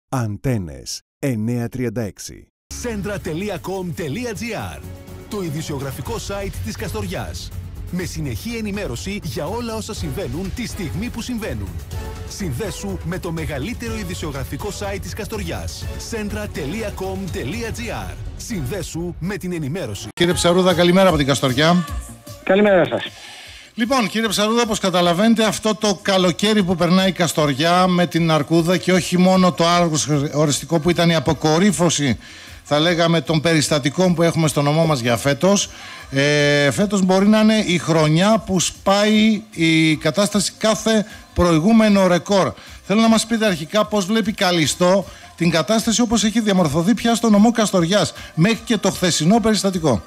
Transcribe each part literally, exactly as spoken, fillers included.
Αντένες εννιακόσια τριάντα έξι. Centra τελεία com τελεία gr, το ειδησιογραφικό site της Καστοριάς. Με συνεχή ενημέρωση για όλα όσα συμβαίνουν τη στιγμή που συμβαίνουν. Συνδέσου με το μεγαλύτερο ειδησιογραφικό site της Καστοριάς. Centra τελεία com τελεία gr. Συνδέσου με την ενημέρωση. Κύριε Ψαρούδα, καλημέρα από την Καστοριά. Καλημέρα σας. Λοιπόν, κύριε Ψαρούδα, όπως καταλαβαίνετε, αυτό το καλοκαίρι που περνάει η Καστοριά με την Αρκούδα και όχι μόνο το Άργος οριστικό που ήταν η αποκορύφωση, θα λέγαμε, των περιστατικών που έχουμε στο νομό μας για φέτος. Ε, φέτος μπορεί να είναι η χρονιά που σπάει η κατάσταση κάθε προηγούμενο ρεκόρ. Θέλω να μας πείτε αρχικά πώς βλέπει Καλιστό την κατάσταση όπως έχει διαμορφωθεί πια στο νομό Καστοριάς μέχρι και το χθεσινό περιστατικό.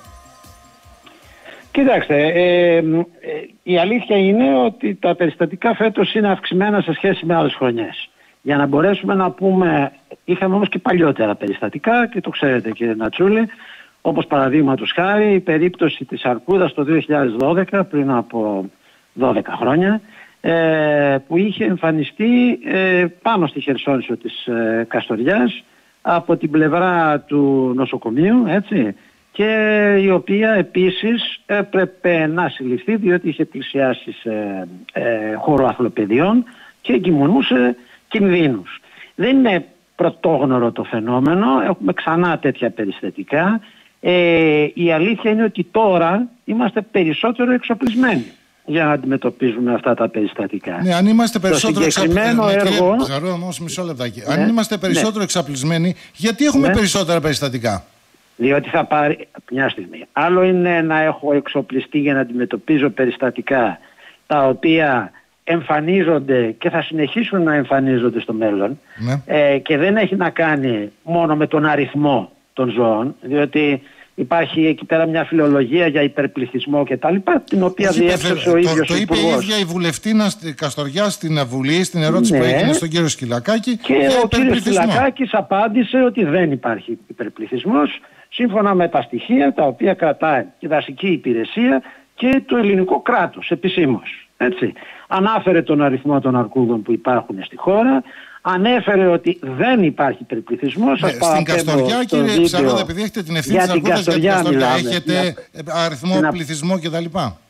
Κοιτάξτε, ε, ε, η αλήθεια είναι ότι τα περιστατικά φέτος είναι αυξημένα σε σχέση με άλλες χρονιές. Για να μπορέσουμε να πούμε, είχαμε όμως και παλιότερα περιστατικά και το ξέρετε κύριε Νατσούλη, όπως παραδείγματος χάρη η περίπτωση της Αρκούδας το δύο χιλιάδες δώδεκα, πριν από δώδεκα χρόνια, ε, που είχε εμφανιστεί ε, πάνω στη Χερσόνησο της ε, Καστοριάς από την πλευρά του νοσοκομείου, έτσι, και η οποία επίσης έπρεπε να συλληφθεί διότι είχε πλησιάσει σε ε, χώρο αθλοπαιδιών και εγκυμονούσε κινδύνους. Δεν είναι πρωτόγνωρο το φαινόμενο, έχουμε ξανά τέτοια περιστατικά. Ε, η αλήθεια είναι ότι τώρα είμαστε περισσότερο εξοπλισμένοι για να αντιμετωπίζουμε αυτά τα περιστατικά. Ναι, αν είμαστε περισσότερο εξοπλισμένοι. Έργο... Μισό λεπτάκι. Ναι, αν είμαστε περισσότερο ναι. εξοπλισμένοι, γιατί έχουμε ναι. περισσότερα περιστατικά? Διότι θα πάρει μια στιγμή. Άλλο είναι να έχω εξοπλιστεί για να αντιμετωπίζω περιστατικά τα οποία εμφανίζονται και θα συνεχίσουν να εμφανίζονται στο μέλλον, ναι. ε, και δεν έχει να κάνει μόνο με τον αριθμό των ζώων, διότι υπάρχει εκεί πέρα μια φιλολογία για υπερπληθυσμό και τα λοιπά, την οποία διέψευσε ο ίδιος το, το είπε η ίδια η βουλευτήνα Καστοριά στην Βουλή, στην ερώτηση ναι. που έγινε στον κύριο Σκυλακάκη. Και ο κύριος Σκυλακάκης απάντησε ότι δεν υπάρχει υπερπληθυσμός, σύμφωνα με τα στοιχεία τα οποία κρατάει η δασική υπηρεσία και το ελληνικό κράτος επισήμως. Έτσι. Ανάφερε τον αριθμό των αρκούδων που υπάρχουν στη χώρα, ανέφερε ότι δεν υπάρχει υπερπληθυσμός. Ναι, στην Καστοριά, κύριε Ψαρούδα, επειδή έχετε την ευθύνη της Αρκούδας για την Καστοριά, έχετε μια... αριθμό, να... πληθυσμό κτλ.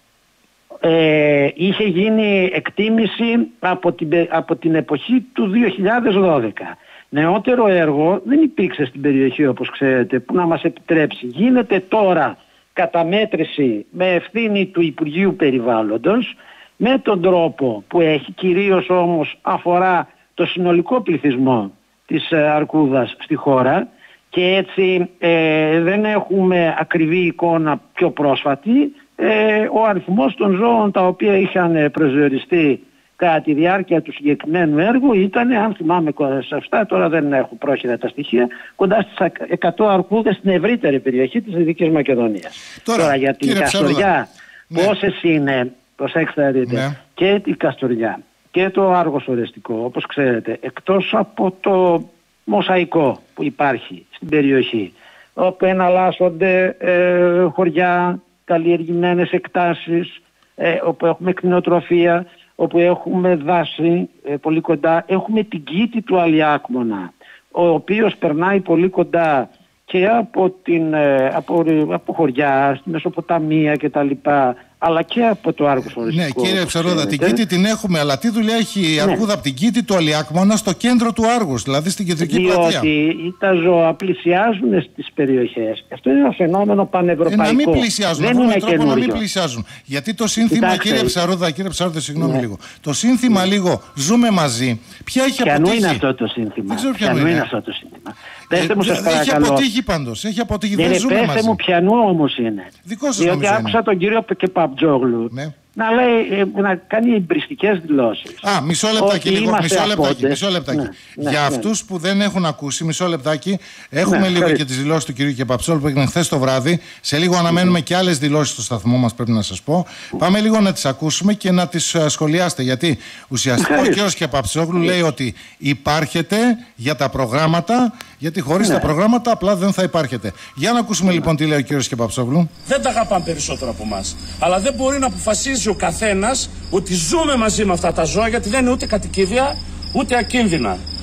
Ε, είχε γίνει εκτίμηση από την, από την εποχή του δύο χιλιάδες δώδεκα. Νεότερο έργο δεν υπήρξε στην περιοχή, όπως ξέρετε, που να μας επιτρέψει. Γίνεται τώρα καταμέτρηση με ευθύνη του Υπουργείου Περιβάλλοντος, με τον τρόπο που έχει, κυρίως όμως αφορά το συνολικό πληθυσμό της Αρκούδας στη χώρα, και έτσι ε, δεν έχουμε ακριβή εικόνα πιο πρόσφατη. Ε, ο αριθμός των ζώων τα οποία είχαν προσδιοριστεί κατά τη διάρκεια του συγκεκριμένου έργου ήταν, αν θυμάμαι σωστά, τώρα δεν έχω πρόχειρα τα στοιχεία, κοντά στις εκατό αρκούδες στην ευρύτερη περιοχή της Δυτικής Μακεδονίας. Τώρα, τώρα για την Καστοριά, ναι. πόσες είναι, προσέξτε δείτε, ναι. και την Καστοριά και το Άργος οριστικό, όπως ξέρετε, εκτός από το μοσαϊκό που υπάρχει στην περιοχή, όπου εναλλάσσονται ε, χωριά, καλλιεργημένες εκτάσεις, ε, όπου έχουμε κτηνοτροφία, όπου έχουμε δάση ε, πολύ κοντά, έχουμε την Κήτη του Αλιάκμονα, ο οποίος περνάει πολύ κοντά και από, την, ε, από, από χωριά, στη Μεσοποταμία κτλ, αλλά και από το Άργος οριστικό. Ναι, κύριε Ψαρούδα, την Κήτη την έχουμε, αλλά τι δουλειά έχει η Αρκούδα ναι. από την Κήτη του Αλιάκμονα στο κέντρο του Άργους, δηλαδή στην κεντρική πλατεία? Διότι τα ζώα πλησιάζουν στις περιοχές. Αυτό είναι ένα φαινόμενο πανευρωπαϊκό. Ε, να μην πλησιάζουν, δεν είναι τρόπο να μην πλησιάζουν. Γιατί το σύνθημα, Κοιτάξτε, κύριε Ψαρούδα, κύριε Ψαρούδα, συγγνώμη ναι. λίγο. Το σύνθημα ναι. λίγο «Ζούμε μαζί», ποια έχει αποτύχει? Ποιανού είναι αυτό το σύνθημα? Δεν ξέρω ποιανού είναι. είναι αυτό το σύνθημα. Πέστε μου, σας παρακαλώ. Έχει αποτύχει πάντως. Έχει αποτύχει. Δεν ζούμε μαζί. Πέστε μου ποιανού όμως είναι. Δικό σας διότι άκουσα τον κύριο Κεπαπτζόγλου ναι. να λέει, να κάνει εμπριστικές δηλώσεις. Α, μισό λεπτάκι λίγο, μισό λεπτάκι, μισό λεπτάκι. Ναι, ναι, Για ναι. αυτούς που δεν έχουν ακούσει, μισό λεπτάκι, έχουμε ναι, λίγο και τις δηλώσεις του κυρίου Κεπαπτζόγλου που έγιναν χθες το βράδυ. Σε λίγο αναμένουμε mm-hmm. και άλλες δηλώσεις στο σταθμό μας, πρέπει να σας πω. Mm-hmm. Πάμε λίγο να τις ακούσουμε και να τις σχολιάσετε. Γιατί ουσιαστικά ο κύριος Κεπαπτζόγλου λέει ότι υπάρχετε για τα προγράμματα, γιατί χωρίς ναι. τα προγράμματα απλά δεν θα υπάρχετε. Για να ακούσουμε ναι. λοιπόν τι λέει ο κύριος Κεπαπτζόγλου. Δεν τα αγαπάνε περισσότερο από εμάς. Αλλά δεν μπορεί να αποφασίζει ο καθένας ότι ζούμε μαζί με αυτά τα ζώα, γιατί δεν είναι ούτε κατοικίδια ούτε ακίνδυνα.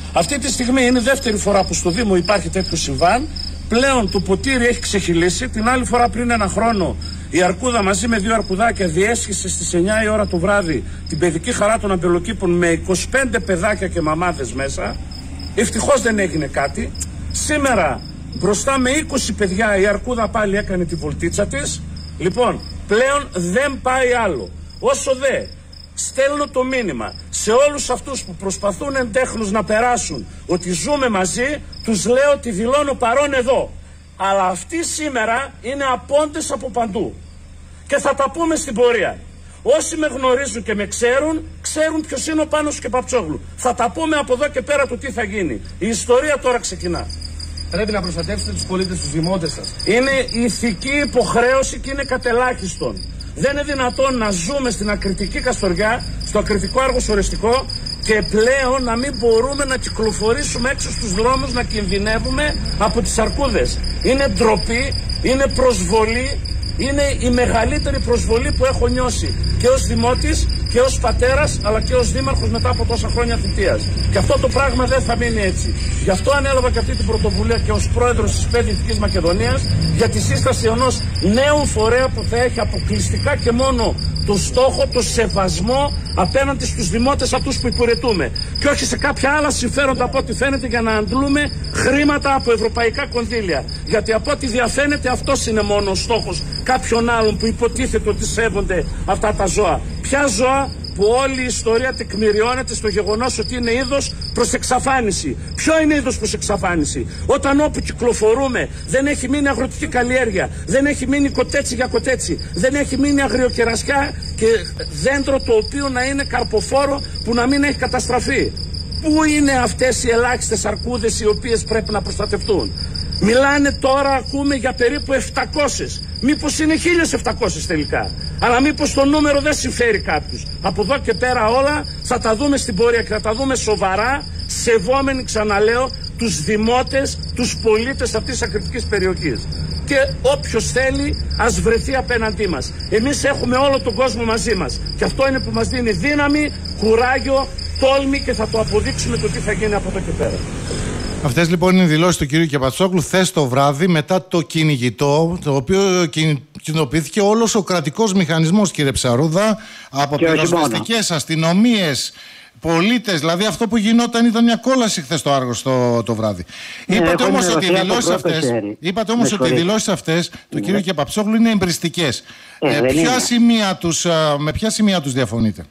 Αυτή τη στιγμή είναι η δεύτερη φορά που στο Δήμο υπάρχει τέτοιο συμβάν. Πλέον το ποτήρι έχει ξεχυλήσει. Την άλλη φορά πριν ένα χρόνο η Αρκούδα μαζί με δύο αρκουδάκια διέσχισε στις εννιά η ώρα το βράδυ την παιδική χαρά των Αμπελοκήπων με είκοσι πέντε παιδάκια και μαμάδες μέσα. Ευτυχώς δεν έγινε κάτι. Σήμερα μπροστά με είκοσι παιδιά η Αρκούδα πάλι έκανε τη βολτίτσα της. Λοιπόν, πλέον δεν πάει άλλο. Όσο δε στέλνω το μήνυμα σε όλους αυτούς που προσπαθούν εντέχνους να περάσουν ότι ζούμε μαζί, τους λέω ότι δηλώνω παρόν εδώ. Αλλά αυτοί σήμερα είναι απόντες από παντού. Και θα τα πούμε στην πορεία. Όσοι με γνωρίζουν και με ξέρουν, ξέρουν ποιος είναι ο Πάνος και Παπτσόγλου. Θα τα πούμε από εδώ και πέρα το τι θα γίνει. Η ιστορία τώρα ξεκινά. Πρέπει να προστατεύσετε τους πολίτες, τους δημότες σας. Είναι ηθική υποχρέωση και είναι κατελάχιστον. Δεν είναι δυνατόν να ζούμε στην ακριτική Καστοριά, στο ακριτικό Άργος Οριστικό και πλέον να μην μπορούμε να κυκλοφορήσουμε έξω στους δρόμους, να κινδυνεύουμε από τις αρκούδες. Είναι ντροπή, είναι προσβολή, είναι η μεγαλύτερη προσβολή που έχω νιώσει και ως δημότης και ως πατέρας αλλά και ως δήμαρχος μετά από τόσα χρόνια θητείας. Και αυτό το πράγμα δεν θα μείνει έτσι. Γι' αυτό ανέλαβα και αυτή την πρωτοβουλία και ως πρόεδρος της ΠΕ Δυτικής Μακεδονίας για τη σύσταση ενός νέου φορέα που θα έχει αποκλειστικά και μόνο το στόχο, το σεβασμό απέναντι στους δημότες αυτούς που υπηρετούμε. Και όχι σε κάποια άλλα συμφέροντα από ό,τι φαίνεται για να αντλούμε χρήματα από ευρωπαϊκά κονδύλια. Γιατί από ό,τι διαφαίνεται αυτός είναι μόνο ο στόχος κάποιων άλλων που υποτίθεται ότι σέβονται αυτά τα ζώα. Ποια ζώα? Που όλη η ιστορία τεκμηριώνεται στο γεγονός ότι είναι είδος προς εξαφάνιση. Ποιο είναι είδος προς εξαφάνιση? Όταν όπου κυκλοφορούμε δεν έχει μείνει αγροτική καλλιέργεια, δεν έχει μείνει κοτέτσι για κοτέτσι, δεν έχει μείνει αγριοκερασιά και δέντρο το οποίο να είναι καρποφόρο που να μην έχει καταστραφεί. Πού είναι αυτές οι ελάχιστες αρκούδες οι οποίες πρέπει να προστατευτούν? Μιλάνε τώρα, ακούμε για περίπου επτακόσιες. Μήπως είναι χίλιες επτακόσιες τελικά? Αλλά μήπως το νούμερο δεν συμφέρει κάποιους? Από εδώ και πέρα όλα θα τα δούμε στην πορεία και θα τα δούμε σοβαρά, σεβόμενοι, ξαναλέω, τους δημότες, τους πολίτες αυτής της ακριτικής περιοχής. Και όποιος θέλει ας βρεθεί απέναντί μας. Εμείς έχουμε όλο τον κόσμο μαζί μας. Και αυτό είναι που μας δίνει δύναμη, κουράγιο, τόλμη και θα το αποδείξουμε το τι θα γίνει από εδώ και πέρα. Αυτές λοιπόν είναι οι δηλώσεις του κυρίου Κεπατσόγλου χθες το βράδυ μετά το κυνηγητό, το οποίο κινητοποιήθηκε όλος ο κρατικός μηχανισμός, κύριε Ψαρούδα, από πυροσβεστικές, αστυνομίες, πολίτες. Δηλαδή αυτό που γινόταν ήταν μια κόλαση χθες το Άργος το, το βράδυ. Ναι, είπατε όμως ότι οι δηλώσεις αυτές, είπατε όμως ότι οι δηλώσεις αυτές του ναι. κυρίου Κεπατσόγλου είναι εμπριστικές. Ε, ε, ποια σημεία τους, με ποια σημεία τους διαφωνείτε?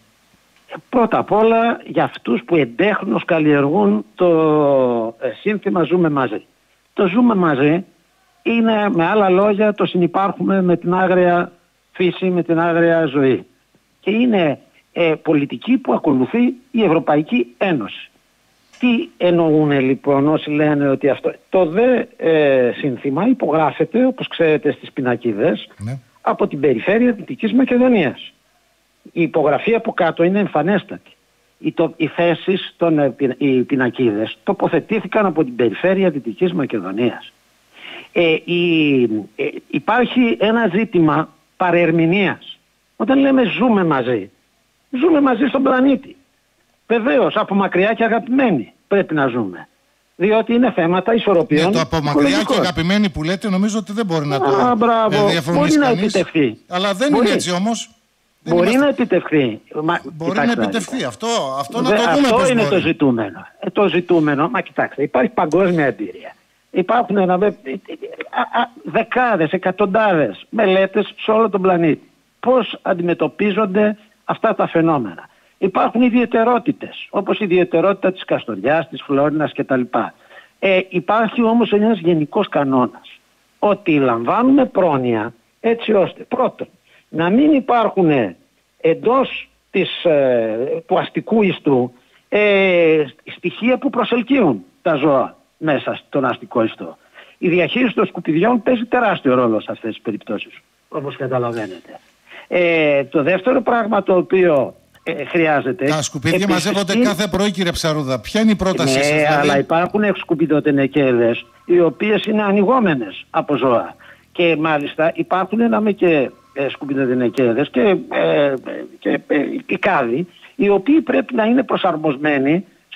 Πρώτα απ' όλα για αυτούς που εντέχνως καλλιεργούν το ε, σύνθημα «Ζούμε μαζί». Το «Ζούμε μαζί» είναι, με άλλα λόγια, το συνυπάρχουμε με την άγρια φύση, με την άγρια ζωή. Και είναι ε, πολιτική που ακολουθεί η Ευρωπαϊκή Ένωση. Τι εννοούν λοιπόν όσοι λένε ότι αυτό? Το δε ε, σύνθημα υπογράφεται, όπως ξέρετε, στις πινακίδες ναι. από την περιφέρεια Δυτικής Μακεδονίας. Η υπογραφή από κάτω είναι εμφανέστατη. Οι, το, οι θέσεις, των, οι πινακίδες τοποθετήθηκαν από την περιφέρεια Δυτικής Μακεδονίας. Ε, η, ε, υπάρχει ένα ζήτημα παρερμηνίας. Όταν λέμε ζούμε μαζί, ζούμε μαζί στον πλανήτη. Βεβαίως, από μακριά και αγαπημένοι πρέπει να ζούμε. Διότι είναι θέματα ισορροπιών. Για το από μακριά και αγαπημένοι που λέτε, νομίζω ότι δεν μπορεί να το Α, διαφωνήσει κανείς. Να επιτευχθεί. Αλλά δεν μπορεί. Είναι έτσι όμως. Δεν μπορεί είμαστε... να επιτευχθεί. Μα, μπορεί κοιτάξτε, να επιτευχθεί. Αυτό, αυτό να το δούμε. Αυτό πώς είναι μπορεί. το ζητούμενο. Ε, το ζητούμενο, μα κοιτάξτε, υπάρχει παγκόσμια εμπειρία. Υπάρχουν ένα, δεκάδες, εκατοντάδες μελέτες σε όλο τον πλανήτη. Πώς αντιμετωπίζονται αυτά τα φαινόμενα. Υπάρχουν ιδιαιτερότητες, όπως η ιδιαιτερότητα της Καστοριάς, της Φλόρινας κτλ. Ε, υπάρχει όμως ένας γενικός κανόνας. Ότι λαμβάνουμε πρόνοια έτσι ώστε πρώτον να μην υπάρχουν εντός της, ε, του αστικού ιστού ε, στοιχεία που προσελκύουν τα ζώα μέσα στον αστικό ιστό. Η διαχείριση των σκουπιδιών παίζει τεράστιο ρόλο σε αυτές τις περιπτώσεις, όπως καταλαβαίνετε. Ε, το δεύτερο πράγμα το οποίο ε, χρειάζεται... Τα σκουπίδια μαζεύονται κάθε πρωί, κύριε Ψαρούδα. Ποια είναι η πρότασή ναι, σας? Δηλαδή? Αλλά υπάρχουν σκουπιδοτενεκέδες οι οποίες είναι ανοιγόμενες από ζώα. Και μάλιστα υπάρχουν ένα και ε, σκουπιδοτενεκέδες και, ε, και ε, οι κάδοι, οι οποίοι πρέπει να είναι προσαρμοσμένοι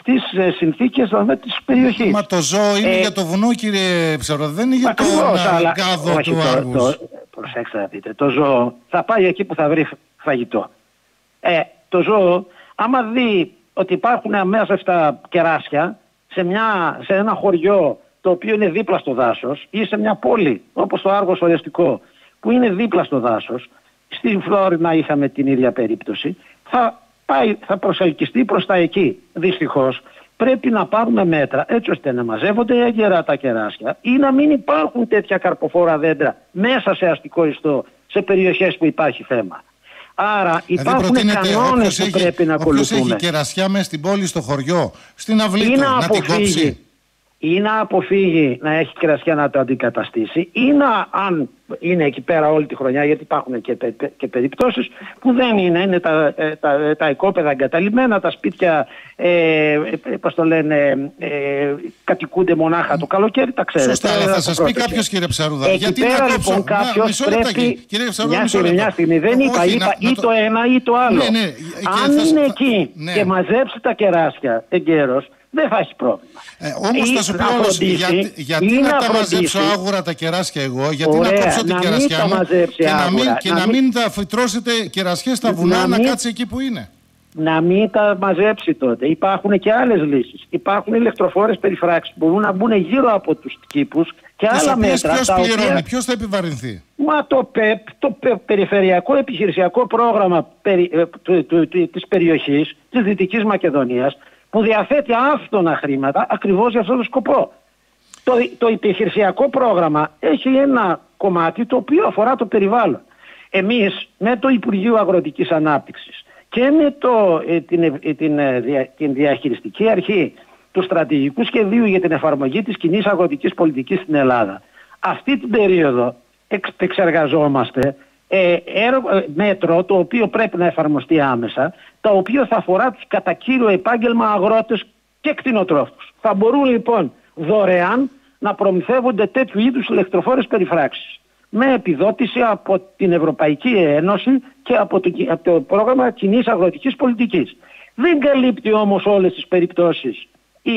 στις ε, συνθήκες δηλαδή, της περιοχής. Μα το ζώο είναι ε, για το βουνό, κύριε Ψαρό, δεν είναι για τον γάδο του Άργους. Προσέξτε να δείτε, το ζώο θα πάει εκεί που θα βρει φαγητό. Ε, το ζώο, άμα δει ότι υπάρχουν αμέσως κεράσια σε, μια, σε ένα χωριό το οποίο είναι δίπλα στο δάσος ή σε μια πόλη όπως το Άργος Ορεστικό που είναι δίπλα στο δάσος, στην Φλόρινα είχαμε την ίδια περίπτωση, θα, πάει, θα προσελκυστεί προς τα εκεί. Δυστυχώς πρέπει να πάρουμε μέτρα έτσι ώστε να μαζεύονται έγκαιρα τα κεράσια ή να μην υπάρχουν τέτοια καρποφόρα δέντρα μέσα σε αστικό ιστό σε περιοχές που υπάρχει θέμα. Άρα υπάρχουν δηλαδή, κανόνες που έχει, πρέπει να ακολουθούμε. Όποιος έχει κερασιά μέσα στην πόλη, στο χωριό, στην αυλή του, να, να την κόψει. Ή να αποφύγει να έχει κερασιά να το αντικαταστήσει ή να, αν είναι εκεί πέρα όλη τη χρονιά, γιατί υπάρχουν και, πε, και περιπτώσεις που δεν είναι, είναι τα, τα, τα οικόπεδα εγκαταλειμμένα, τα σπίτια ε, πώς το λένε, ε, κατοικούνται μονάχα το καλοκαίρι, τα ξέρετε. Σωστά, αλλά θα σας πει κάποιος, κύριε Ψαρούδα, εκεί γιατί πέρα, να λοιπόν, κόψω, κάποιος να, πρέπει, κύριε Ψαρούδα, μια στιγμή, μια στιγμή, δεν είπα, όχι, είπα να, ή να το... το ένα ή το άλλο. Ναι, ναι, αν θα... είναι εκεί ναι. και μαζέψει τα κεράσια εγκαίρος, δεν θα έχει πρόβλημα. Ε, όμως θα σου πει όλος, για, γιατί να, να τα μαζέψω άγουρα τα κεράσια εγώ, γιατί ωραία, να κόψω την κερασιά μου και, να μην, και να, να μην τα φυτρώσετε κερασιές στα βουνά να, να μην, κάτσει εκεί που είναι. Να μην τα μαζέψει τότε. Υπάρχουν και άλλες λύσεις. Υπάρχουν ηλεκτροφόρες περιφράξεις που μπορούν να μπουν γύρω από τους κήπους και τις άλλα μέτρα. Ποιος πληρώνει, οποία... ποιος θα επιβαρυνθεί. Μα το ΠΕΠ, το Περιφερειακό Επιχειρησιακό Πρόγραμμα περι, του, του, του, της περιοχής της Δυτικής Μακεδονίας, που διαθέτει άφθονα χρήματα ακριβώς για αυτόν τον σκοπό. Το, το επιχειρησιακό πρόγραμμα έχει ένα κομμάτι το οποίο αφορά το περιβάλλον. Εμείς με το Υπουργείο Αγροτικής Ανάπτυξης και με το, ε, την, ε, την, ε, δια, την διαχειριστική αρχή του στρατηγικού σχεδίου για την εφαρμογή της κοινής αγροτικής πολιτικής στην Ελλάδα, αυτή την περίοδο εξεργαζόμαστε Ε, έργο, μέτρο το οποίο πρέπει να εφαρμοστεί άμεσα, το οποίο θα αφορά τους κατά κύριο επάγγελμα αγρότες και κτηνοτρόφους. Θα μπορούν λοιπόν δωρεάν να προμηθεύονται τέτοιου είδους ηλεκτροφόρες περιφράξεις με επιδότηση από την Ευρωπαϊκή Ένωση και από το, από το πρόγραμμα κοινής αγροτικής πολιτικής. Δεν καλύπτει όμως όλες τις περιπτώσεις η,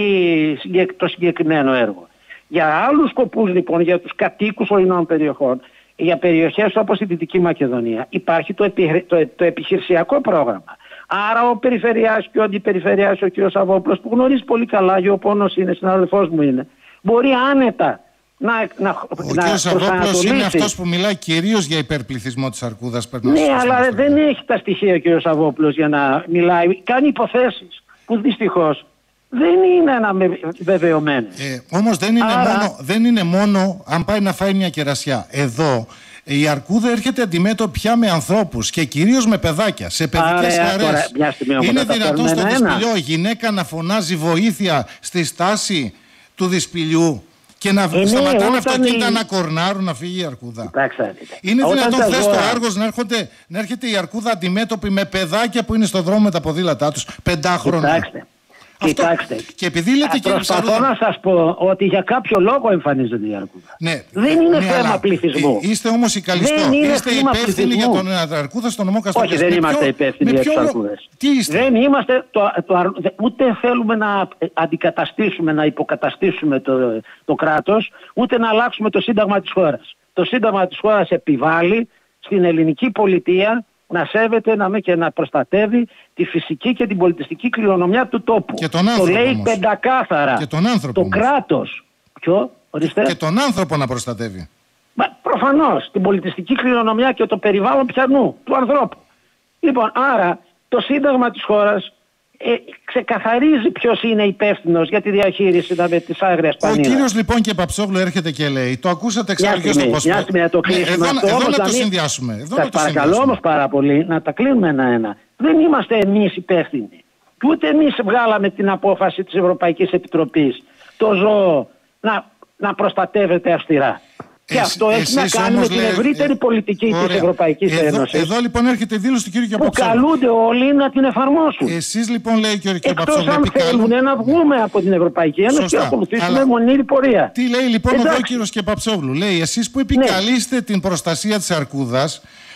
το συγκεκριμένο έργο. Για άλλους σκοπούς λοιπόν, για τους κατοίκους ορεινών περιοχών, για περιοχές όπως η Δυτική Μακεδονία υπάρχει το, επι, το, το επιχειρησιακό πρόγραμμα. Άρα ο Περιφερειάς και ο Αντιπεριφερειάς, ο κ. Σαββόπουλος, που γνωρίζει πολύ καλά, γεωπόνος είναι, συναδελφός μου είναι, μπορεί άνετα να, να, ο να κ. Σαββόπουλος είναι αυτός που μιλάει κυρίως για υπερπληθυσμό της Αρκούδας. Ναι, αλλά δεν έχει τα στοιχεία ο κ. Σαββόπουλος για να μιλάει. Κάνει υποθέσεις που δυστυχώς δεν είναι αναβεβαιωμένο. Ε, όμως δεν είναι, Άρα... μόνο, δεν είναι μόνο αν πάει να φάει μια κερασιά. Εδώ η Αρκούδα έρχεται αντιμέτωπη πια με ανθρώπους και κυρίως με παιδάκια, σε παιδικές χαρές. Είναι δυνατόν στο δυσπηλιό η γυναίκα να φωνάζει βοήθεια στη στάση του δυσπηλιού και να ε, σταματάνε ναι, αυτοκίνητα η... να κορνάρουν να φύγει η Αρκούδα. Κοιτάξτε, είναι όταν δυνατόν χθες ζώα... στο Άργος να, έρχονται, να έρχεται η Αρκούδα αντιμέτωπη με παιδάκια που είναι στο δρόμο με τα ποδήλατά τους, πεντάχρονα. Κοιτάξτε. Κοιτάξτε, και επειδή λέτε, προσπαθώ να σας πω ότι για κάποιο λόγο εμφανίζεται η Αρκούδα. Ναι, δεν είναι ναι, θέμα πληθυσμού. Είστε όμως οι καλιστό. Είστε υπεύθυνοι για τον Αρκούδα στο νομό Καστοριάς. Όχι, δεν με είμαστε ποιο, υπεύθυνοι για τους Αρκούδες. Τι είστε? Δεν είμαστε, το, το, ούτε θέλουμε να αντικαταστήσουμε, να υποκαταστήσουμε το, το κράτος, ούτε να αλλάξουμε το σύνταγμα της χώρας. Το σύνταγμα της χώρας επιβάλλει στην ελληνική πολιτεία να σέβεται να με και να προστατεύει τη φυσική και την πολιτιστική κληρονομιά του τόπου. Και τον άνθρωπο, το λέει όμως. πεντακάθαρα. Και τον άνθρωπο, το κράτος. Ποιο, ορίστε. Και τον άνθρωπο να προστατεύει. Μα, προφανώς, την πολιτιστική κληρονομιά και το περιβάλλον πιανού, του ανθρώπου. Λοιπόν, άρα το σύνταγμα της χώρας ε, ξεκαθαρίζει ποιος είναι υπεύθυνος για τη διαχείριση δηλαδή, της άγριας πανίδας. Ο κύριος λοιπόν και Παψόγλου έρχεται και λέει, το ακούσατε εξάλλου στο πώς. Μια στιγμή να το κλείσουμε. Ναι, εδώ, εδώ να το συνδυάσουμε. Σας παρακαλώ όμως πάρα πολύ να τα κλείνουμε ένα-ένα. Δεν είμαστε εμείς υπεύθυνοι. Και ούτε εμείς βγάλαμε την απόφαση της Ευρωπαϊκής Επιτροπής το ζώο να, να προστατεύεται αυστηρά. Και Εσ, αυτό έχει να κάνει με την ευρύτερη ε, πολιτική ε, της Ευρωπαϊκής εδώ, Ένωσης. Εδώ λοιπόν έρχεται η δήλωση του κ. Παψόγλου. Που καλούνται όλοι να την εφαρμόσουν. Εσείς λοιπόν λέει και ο κ. Εκτός Παψόγλου. αν θέλουν να βγούμε από την Ευρωπαϊκή Ένωση Σωστά. Και να ακολουθήσουμε αλλά... μονήρη πορεία. Τι λέει λοιπόν Εντάξει. εδώ ο κ. Παψόγλου. Λέει εσείς που επικαλείστε ναι. την προστασία της Αρκούδας,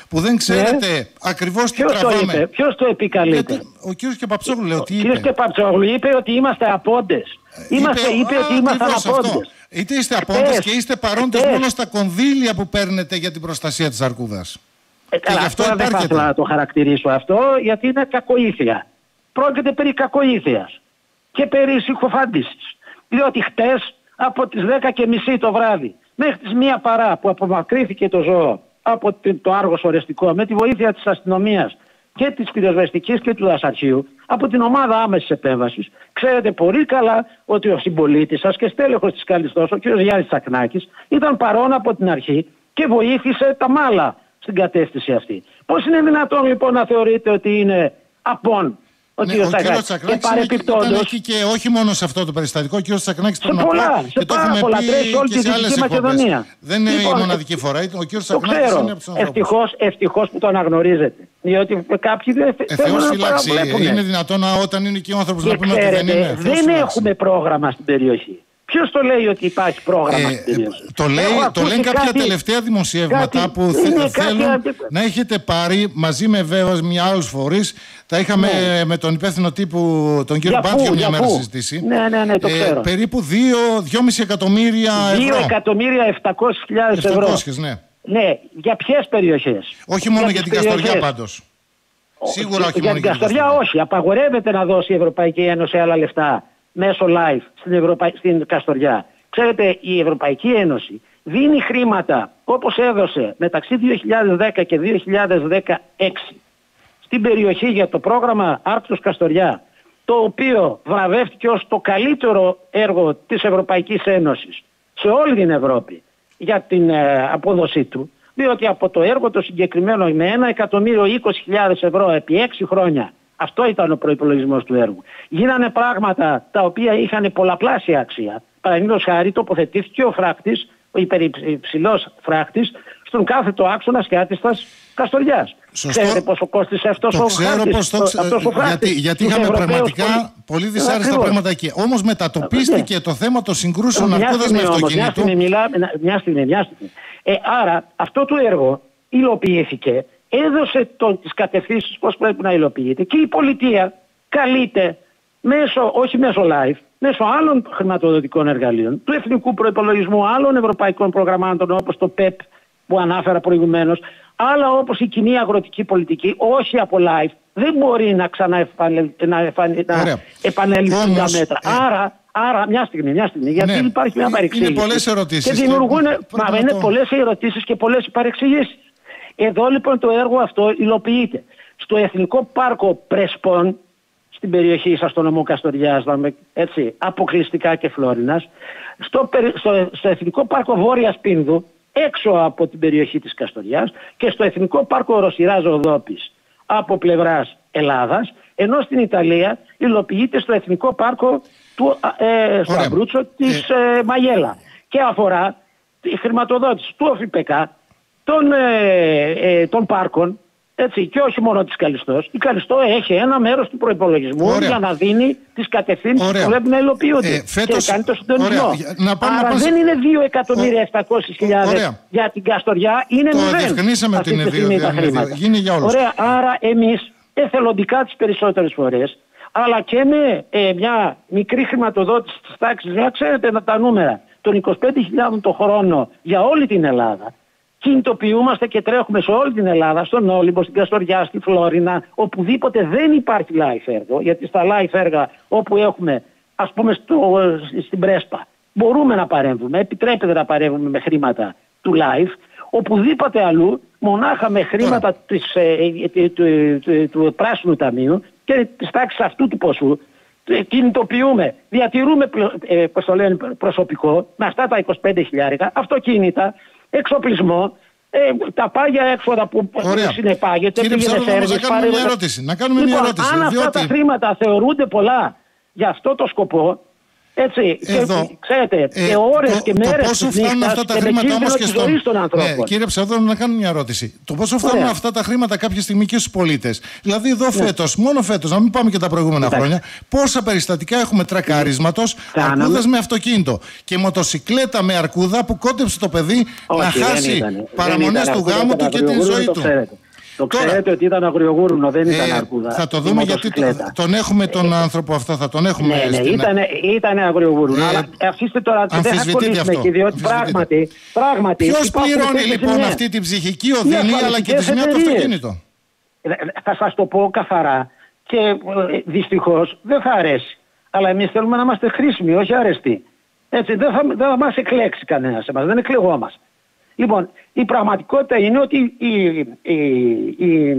που δεν ξέρετε ναι. ακριβώς τι τραβάμε. Ποιος το είπε καλύτερα? Ο κύριος Κεπαψόγλου λέει ότι είπε. Ο κύριος Κεπαψόγλου είπε ότι είμαστε απόντες. Είμαστε, είπε, είπε ότι ήμασταν απόντες. Είτε είστε απόντες και είστε παρόντες μόνο στα κονδύλια που παίρνετε για την προστασία της αρκούδας. Ε, καλά, αυτό δεν θα ήθελα να το χαρακτηρίσω αυτό, γιατί είναι κακοήθεια. Πρόκειται περί κακοήθειας και περί συκοφάντησης. Διότι χτες από τις δέκα και μισή το βράδυ μέχρι τις μία παρά που απομακρύθηκε το ζώο από το Άργος Ορεστικό με τη βοήθεια της αστυνομίας και της πυροσβεστικής και του δασαρχείου, από την ομάδα άμεσης επέμβασης, ξέρετε πολύ καλά ότι ο συμπολίτης σας και στέλεχος της Καλιστός, ο κ. Γιάννης Τσακνάκης, ήταν παρόν από την αρχή και βοήθησε τα μάλα στην κατεύθυνση αυτή. Πώς είναι δυνατόν λοιπόν να θεωρείτε ότι είναι απόν ο ναι, κ. Τσακνάκης? Και παρεπιπτόντως εκεί και όχι μόνο σε αυτό το περιστατικό, ο κ. Τσακνάκης σε πολλά, σε πάρα πολλά, τρέχει όλη τη Δυτική Μακεδονία. Δεν είναι λοιπόν, η μοναδική φορά, ο κ. Τσακνάκης είναι από τους ευτυχώς, ευτυχώς που το αναγνωρίζετε. Διότι κάποιοι δεν θέλουν να παραβλέπουν. Είναι δυνατόν όταν είναι και ο άνθρωπος να πούμε ότι δεν είναι? Δεν έχουμε πρόγραμμα στην περιοχή. Ποιος το λέει ότι υπάρχει πρόγραμμα ε, στην περιοχή? Το, λέει, το λένε κάποια κάτι, τελευταία δημοσιεύματα κάτι, που θε, θέλουν κάτι, να έχετε πάρει μαζί με βέβαια μια άλλους φορείς. Τα είχαμε ναι. με τον υπεύθυνο τύπου, τον κύριο Μπάντιο, μια μέρα συζητήσει. Ναι, ναι, ναι, το ξέρω. Ε, περίπου δύο κόμμα πέντε εκατομμύρια ευρώ. δύο εκατομμύρια επτακόσιες χιλιάδες ευρώ. Ναι. Ναι, για ποιες περιοχές? Όχι μόνο για, για την Καστοριά πάντως. Σίγουρα όχι για μόνο την Καστοριά, όχι. Απαγορεύεται να δώσει η Ευρωπαϊκή Ένωση άλλα λεφτά μέσω live στην, Ευρωπα... στην Καστοριά. Ξέρετε, η Ευρωπαϊκή Ένωση δίνει χρήματα όπως έδωσε μεταξύ δύο χιλιάδες δέκα και δύο χιλιάδες δεκαέξι στην περιοχή για το πρόγραμμα Άρκτος Καστοριά, το οποίο βραβεύτηκε ως το καλύτερο έργο της Ευρωπαϊκής Ένωσης σε όλη την Ευρώπη για την ε, απόδοσή του, διότι από το έργο το συγκεκριμένο με ένα εκατομμύριο είκοσι χιλιάδες ευρώ επί έξι χρόνια, αυτό ήταν ο προϋπολογισμός του έργου, γίνανε πράγματα τα οποία είχαν πολλαπλάσια αξία. Παραδείγματος χάρη τοποθετήθηκε ο φράκτης, ο υπερυψηλός φράκτης, στον κάθετο άξονα Σκιάτιστας Καστοριάς. Σωστό. Ξέρετε πόσο κόστησε αυτός το ο ξέρω φράκτης? Πώς το ξε... αυτός ο φράκτης, γιατί γιατί είχαμε πραγματικά πολύ, πολύ δυσάρεστα πράγματα εκεί. Όμως μετατοπίστηκε yeah. το θέμα των συγκρούσεων αρκούδας με αυτοκίνητο. Μια στιγμή, μιλά, μια στιγμή, μια στιγμή. Ε, άρα αυτό το έργο υλοποιήθηκε, έδωσε το, τις κατευθύνσεις πώς πρέπει να υλοποιείται και η πολιτεία καλείται μέσω, όχι μέσω live, μέσω άλλων χρηματοδοτικών εργαλείων, του εθνικού προϋπολογισμού, άλλων ευρωπαϊκών προγραμμάτων όπως το πεπ που ανάφερα προηγουμένως, άλλα όπως η κοινή αγροτική πολιτική, όχι από live, δεν μπορεί να ξαναεπανεληφθούν τα μέτρα. Ε... Άρα, άρα, μια στιγμή, μια στιγμή, γιατί ναι, υπάρχει μια παρεξήγηση. Είναι πολλές ερωτήσεις. Και δημιουργούν, και... μα είναι το... πολλές ερωτήσεις και πολλές παρεξηγήσεις. Εδώ λοιπόν το έργο αυτό υλοποιείται. Στο Εθνικό Πάρκο Πρεσπών, στην περιοχή σας, στο νομό Καστοριάς, έτσι, αποκλειστικά και Φλόρινας, στο, στο, στο Εθνικό Πάρκο Βόρειας Πίνδου, έξω από την περιοχή της Καστοριάς, και στο Εθνικό Πάρκο Ρωσιράς Οδόπης από πλευράς Ελλάδας, ενώ στην Ιταλία υλοποιείται στο Εθνικό Πάρκο του, ε, στο Αμπρούτσο της ε... Ε, Μαγέλα και αφορά τη χρηματοδότηση του ΟΦΙΠΕΚΑ, των, ε, ε, των πάρκων, έτσι, και όχι μόνο της Καλιστός. Η Καλιστό έχει ένα μέρος του προϋπολογισμού Ωραία. για να δίνει τις κατευθύνσεις που πρέπει να υλοποιούνται. Ε, φέτος... Και κάνει το συντονισμό. Να πάμε, Άρα να δεν είναι δύο εκατομμύρια επτακόσιες χιλιάδες για την Καστοριά, είναι μηδέν. Το διευκρινίσαμε ότι είναι δύο. Γίνει για όλους. Ωραία. Άρα εμείς εθελοντικά τις περισσότερες φορές, αλλά και με ε, μια μικρή χρηματοδότηση της τάξης, να ξέρετε τα νούμερα, των είκοσι πέντε χιλιάδες το χρόνο για όλη την Ελλάδα, κινητοποιούμαστε και τρέχουμε σε όλη την Ελλάδα, στον Όλυμπο, στην Καστοριά, στη Φλόρινα, οπουδήποτε δεν υπάρχει live έργο, γιατί στα live έργα όπου έχουμε, ας πούμε στο, στην Πρέσπα, μπορούμε να παρέμβουμε, επιτρέπεται να παρέμβουμε με χρήματα του live, οπουδήποτε αλλού, μονάχα με χρήματα της, ε, ε, του, του, του Πράσινου Ταμείου και της τάξης αυτού του ποσού, κινητοποιούμε, διατηρούμε ε, πώς το λένε, προσωπικό με αυτά τα είκοσι πέντε χιλιάρικα, αυτοκίνητα, εξοπλισμό, ε, τα πάγια έξοδα που Ωραία. συνεπάγεται. Κύριε Ψαρούδα, να κάνουμε μια ερώτηση. Να κάνουμε λοιπόν, μια ερώτηση αν διότι... αυτά τα χρήματα θεωρούνται πολλά για αυτό το σκοπό, Έτσι, εδώ, και, ξέρετε, ε, και ώρες το, και μέρες το πόσο φτάνουν αυτά τα χρήματα όμως και στον... Ναι, κύριε Ψευδόνου, να κάνω μια ερώτηση. Το πόσο φτάνουν Ωραία. αυτά τα χρήματα κάποια στιγμή και στους πολίτες. Δηλαδή εδώ ναι. φέτος, μόνο φέτος, να μην πάμε και τα προηγούμενα Εντάξει. χρόνια, πόσα περιστατικά έχουμε τρακαρίσματος Κάναμε. αρκούδας με αυτοκίνητο και μοτοσικλέτα με αρκούδα που κόντεψε το παιδί Όχι, να χάσει παραμονές του γάμου του και την ζωή του. Το ξέρετε Τώρα, ότι ήταν αγριογούρνο, δεν ήταν ε, αρκούδα. Θα το δούμε γιατί το, τον έχουμε τον άνθρωπο αυτό, θα τον έχουμε. Ναι, ναι, ήταν, ήταν αγριογούρνο. Ε, αλλά αφήστε τώρα, δεν θα κολλήσουμε εκεί, διότι πράγματι. πράγματι Ποιος πληρώνει λοιπόν ζημιά. αυτή την ψυχική οδυνή αλλά και τη ζημιά του αυτοκίνητο? Θα σας το πω καθαρά και δυστυχώς δεν θα αρέσει. Αλλά εμείς θέλουμε να είμαστε χρήσιμοι, όχι αρεστοί. Έτσι, δεν θα, δεν θα μας εκλέξει κανένας εμάς, δεν εκλεγόμαστε. Λοιπόν, η πραγματικότητα είναι ότι οι, οι, οι,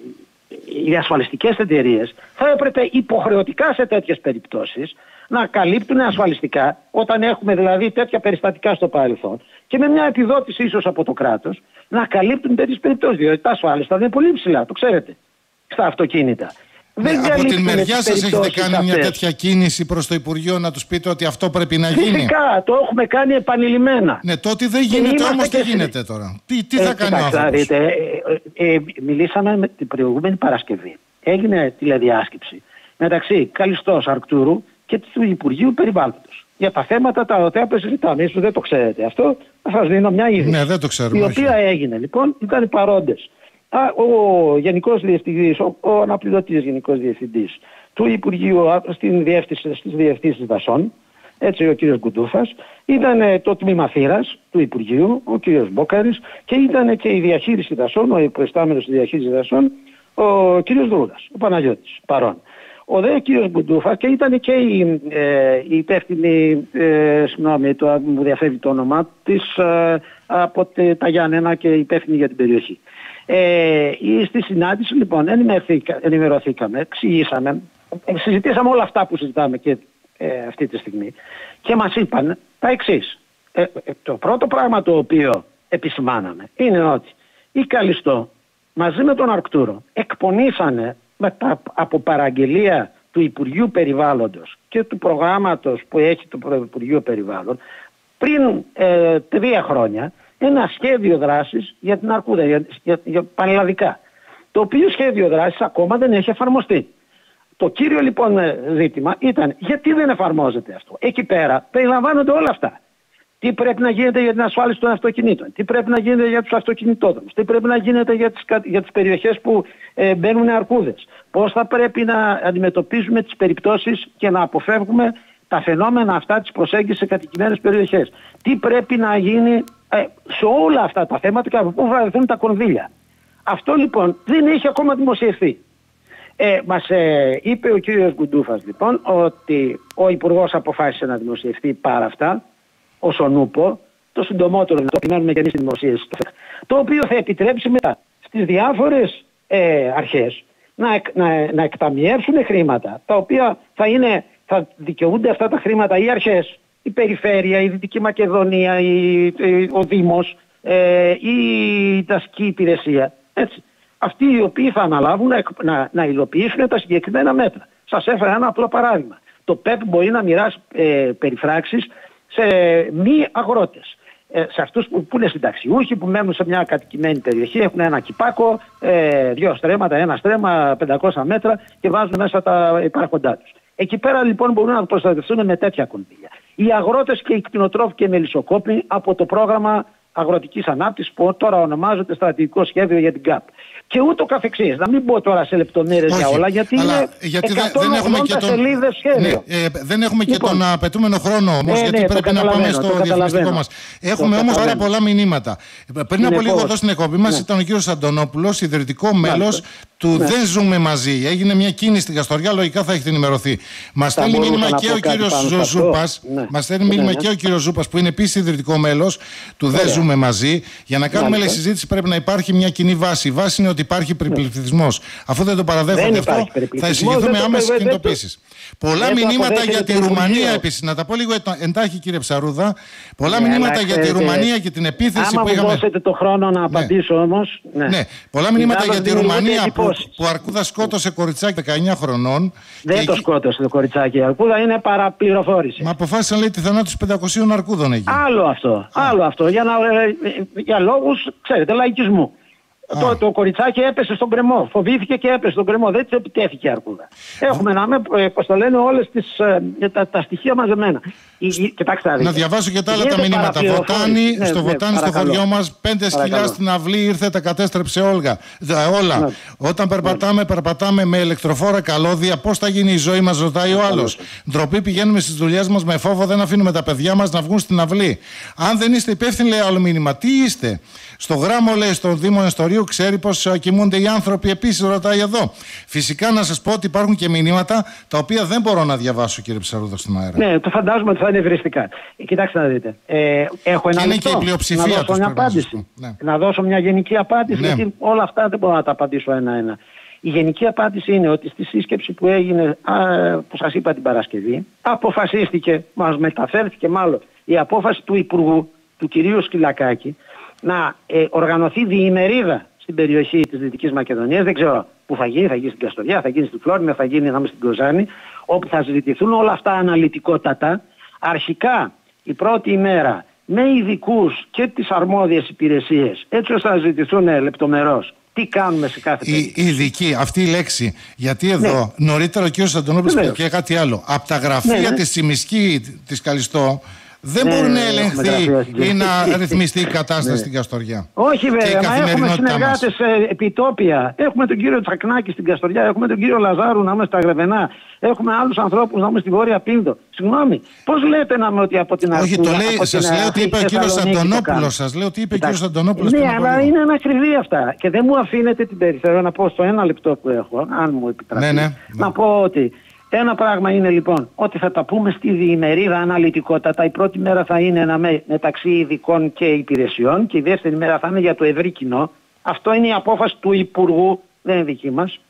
οι ασφαλιστικές εταιρείες θα έπρεπε υποχρεωτικά σε τέτοιες περιπτώσεις να καλύπτουν ασφαλιστικά, όταν έχουμε δηλαδή τέτοια περιστατικά στο παρελθόν, και με μια επιδότηση ίσως από το κράτος, να καλύπτουν τέτοιες περιπτώσεις, διότι τα ασφάλιστα δεν είναι πολύ ψηλά, το ξέρετε, στα αυτοκίνητα. Ναι, από την μεριά σας έχετε κάνει αυτές. μια τέτοια κίνηση προς το Υπουργείο να τους πείτε ότι αυτό πρέπει να γίνει? Φυσικά, το έχουμε κάνει επανειλημμένα. Ναι, το ότι δεν γίνεται όμως τι γίνεται τώρα? Τι, τι ε, θα κάνει ο άνθρωπος? Δείτε, ε, ε, ε, μιλήσαμε με την προηγούμενη Παρασκευή. Έγινε τηλεδιάσκεψη μεταξύ Καλιστός Αρκτούρου και του Υπουργείου Περιβάλλοντος για τα θέματα τα οποία συζητάμε. Ίσως δεν το ξέρετε αυτό, θα σας δίνω μια είδηση. Ναι, δεν το ξέρουμε. Η οποία όχι. έγινε λοιπόν, ήταν παρόντες. Α, ο Γενικός Διευθυντής, ο, ο αναπληρωτής Γενικός Διευθυντής του Υπουργείου στην διεύθυνση, στις διευθύνσεις δασών, έτσι ο κύριος Γκουντούφας, ήταν το τμήμα θύρας του Υπουργείου, ο κύριος Μπόκαρης, και ήταν και η διαχείριση δασών, ο προϊστάμενος της διαχείρισης δασών, ο κύριος Δρούδας, ο Παναγιώτης, παρόν. Ο δε κύριος Γκουντούφας, και ήταν και η, ε, η υπεύθυνη, ε, συγγνώμη, το, μου διαφεύγει το όνομα της, ε, από τα Γιάννενα και υπεύθυνη για την περιοχή. Ε, στη συνάντηση λοιπόν ενημερωθήκαμε, εξηγήσαμε, συζητήσαμε όλα αυτά που συζητάμε και ε, αυτή τη στιγμή και μας είπαν τα εξής. Ε, ε, το πρώτο πράγμα το οποίο επισημάναμε είναι ότι η Καλιστό μαζί με τον Αρκτούρο εκπονήσανε μετά από παραγγελία του Υπουργείου Περιβάλλοντος και του προγράμματος που έχει το Υπουργείο Περιβάλλον πριν ε, τρία χρόνια ένα σχέδιο δράσης για την αρκούδα, για, για, για πανελλαδικά, το οποίο σχέδιο δράσης ακόμα δεν έχει εφαρμοστεί. Το κύριο λοιπόν ζήτημα ήταν γιατί δεν εφαρμόζεται αυτό. Εκεί πέρα περιλαμβάνονται όλα αυτά. Τι πρέπει να γίνεται για την ασφάλιση των αυτοκινήτων, τι πρέπει να γίνεται για τους αυτοκινητόδρομους, τι πρέπει να γίνεται για τις, για τις περιοχές που ε, μπαίνουν αρκούδες, πώς θα πρέπει να αντιμετωπίζουμε τις περιπτώσεις και να αποφεύγουμε τα φαινόμενα αυτά της προσέγγισης σε κατοικημένες περιοχές. Τι πρέπει να γίνει ε, σε όλα αυτά τα θέματα και από πού βρεθούν τα κονδύλια. Αυτό λοιπόν δεν έχει ακόμα δημοσιευθεί. Ε, μας ε, είπε ο κύριος Γκουντούφας λοιπόν ότι ο Υπουργός αποφάσισε να δημοσιευτεί πάρα αυτά, όσον ούπο, το συντομότερο δηλαδή, περιμένουμε και εμείς τη δημοσίευση, το οποίο θα επιτρέψει μετά στις διάφορες ε, αρχές να, να, να εκταμιεύσουν χρήματα, τα οποία θα είναι... θα δικαιούνται αυτά τα χρήματα οι αρχές, η Περιφέρεια, η Δυτική Μακεδονία, η, η, ο Δήμος, ε, η δασική υπηρεσία. Έτσι. Αυτοί οι οποίοι θα αναλάβουν να, να, να υλοποιήσουν τα συγκεκριμένα μέτρα. Σας έφερα ένα απλό παράδειγμα. Το ΠΕΠ μπορεί να μοιράσει ε, περιφράξεις σε μη αγρότες. Ε, σε αυτούς που, που είναι συνταξιούχοι, που μένουν σε μια κατοικημένη περιοχή, έχουν ένα κυπάκο, ε, δύο στρέμματα, ένα στρέμμα, πεντακόσια μέτρα και βάζουν μέσα τα υπάρχοντά τους. Εκεί πέρα λοιπόν μπορούν να προστατευτούν με τέτοια κονδύλια. Οι αγρότες και οι κτηνοτρόφοι και οι μελισσοκόποι από το πρόγραμμα αγροτικής ανάπτυξης που τώρα ονομάζεται στρατηγικό σχέδιο για την ΚΑΠ. Και ούτω καθεξής. Να μην πω τώρα σε λεπτομέρειες για όλα, γιατί είναι γιατί εκατόν ογδόντα σελίδες σχέδιο. Ναι, ε, δεν έχουμε λοιπόν, και τον απαιτούμενο χρόνο όμως, ε, γιατί ναι, πρέπει να πάμε στο διαφημιστικό μας. Έχουμε όμως πάρα πολλά μηνύματα. Πριν από λίγο εδώ στην εκπομπή μας ήταν ο κύριος Αντωνόπουλος, ιδρυτικό μέλος του ναι. Δεν Ζούμε Μαζί. Έγινε μια κίνηση στην Καστοριά, λογικά θα έχετε ενημερωθεί. Μας στέλνει μήνυμα και ο κύριος Ζούπας, μας στέλνει μήνυμα και ο κύριος Ζούπας που είναι επίσης ιδρυτικό μέλος του Δεν Ζούμε κάνουμε μαζί. Για να κάνουμε λέει, συζήτηση πρέπει να υπάρχει μια κοινή βάση. Η βάση είναι ότι υπάρχει περιπληθυσμός. Αφού δεν το παραδέχονται αυτό, θα εισηγηθούμε άμεσες κινητοποίησεις. Πολλά μηνύματα για τη Ρουμανία επίσης. Να τα πω λίγο εντάχει, κύριε Ψαρούδα. Πολλά μηνύματα για τη Ρουμανία και την επίθεση που είχαμε. Αν μου δώσετε το χρόνο να απαντήσω όμως. Ναι, πολλά μηνύματα για τη Ρουμανία που ο Αρκούδας σκότωσε κοριτσάκι δεκαεννιά χρονών. Δεν το σκότωσε το κοριτσάκι. Η Αρκούδα είναι παραπληροφόρηση. Μα αποφάσισαν λέει τη θανάτωση πεντακοσίων Αρκούδων εκεί. Άλλο αυτό. Άλλο αυτό. Για, να, για λόγους, ξέρετε, λαϊκισμού. Το, το κοριτσάκι έπεσε στον κρεμό. Φοβήθηκε και έπεσε στον κρεμό. Δεν της επιτέθηκε η Αρκούδα. Έχουμε να με, πώς το λένε, όλες τις, τα, τα στοιχεία μαζεμένα. Η, κοιτάξτε, να διαβάσω και τα άλλα τα μηνύματα. Βοτάνη, ναι, στο ναι, Βοτάνη, ναι, στο χωριό μας, πέντε σκυλιά στην αυλή, ήρθε, τα κατέστρεψε όλγα, όλα. Ναι. Όταν περπατάμε, περπατάμε με ηλεκτροφόρα καλώδια. Πώς θα γίνει η ζωή μας, ρωτάει ο άλλος. Ντροπή, πηγαίνουμε στις δουλειές μας με φόβο, δεν αφήνουμε τα παιδιά μας να βγουν στην αυλή. Αν δεν είστε υπεύθυνοι, λέει άλλο μήνυμα, τι είστε. Στο γράμμο, λέει, στο Δήμο Εστορίου, ξέρει πως κοιμούνται οι άνθρωποι. Επίσης, ρωτάει εδώ. Φυσικά, να σας πω ότι υπάρχουν και μηνύματα τα οποία δεν μπορώ να διαβάσω, κύριε Ψαρούδα, στην αέρα. Ναι, το φαντάζομαι ότι θα είναι ευριστικά. Κοιτάξτε να δείτε. Ε, έχω ένα και είναι λεπτό, και η πλειοψηφία να δώσω μια απάντηση. Ναι. Να δώσω μια γενική απάντηση, ναι. Γιατί όλα αυτά δεν μπορώ να τα απαντήσω ένα-ένα. Η γενική απάντηση είναι ότι στη σύσκεψη που έγινε, α, που σας είπα την Παρασκευή, αποφασίστηκε, μας μεταφέρθηκε μάλλον η απόφαση του Υπουργού, του κυρίου Σκυλακάκη, να ε, οργανωθεί διημερίδα στην περιοχή της Δυτικής Μακεδονίας. Δεν ξέρω πού θα γίνει, θα γίνει στην Καστοριά, θα γίνει στη Φλόρινα, θα γίνει να είμαι στην Κοζάνη, όπου θα συζητηθούν όλα αυτά αναλυτικότατα. Αρχικά η πρώτη ημέρα με ειδικούς και τις αρμόδιες υπηρεσίες, έτσι ώστε να συζητηθούν λεπτομερώς τι κάνουμε σε κάθε περίπτωση. Η ειδική, αυτή η λέξη, γιατί εδώ ναι. νωρίτερα ο κ. Αντωνόπουλος είπε και κάτι άλλο. Από τα γραφεία ναι, ναι. της Τσιμισκή, της Καλιστό, δεν ναι, μπορεί να ελεγχθεί ή να ρυθμιστεί η κατάσταση ναι. στην Καστοριά. Όχι βέβαια, μα έχουμε συνεργάτες επιτόπια. Έχουμε τον κύριο Τσακνάκη στην Καστοριά, έχουμε τον κύριο Λαζάρου να είμαστε στα Γρεβενά, έχουμε άλλους ανθρώπους να είμαστε στη Βόρεια Πίνδο. Συγγνώμη, πώς λέτε να είμαι ότι από την αρχή. Όχι, το λέει, σας λέω ότι είπε ο κύριος Αντωνόπουλος. Σας λέω ότι είπε ο κύριος Αντωνόπουλος. Ναι, αλλά είναι ανακριβή αυτά. Και δεν μου αφήνετε την περιφέρεια να πω στο ένα λεπτό που έχω, αν μου επιτραπεί, να πω ότι. Ένα πράγμα είναι λοιπόν ότι θα τα πούμε στη διημερίδα αναλυτικότατα. Η πρώτη μέρα θα είναι ένα με, μεταξύ ειδικών και υπηρεσιών και η δεύτερη μέρα θα είναι για το ευρύ κοινό. Αυτό είναι η απόφαση του Υπουργού, δεν είναι δική μας.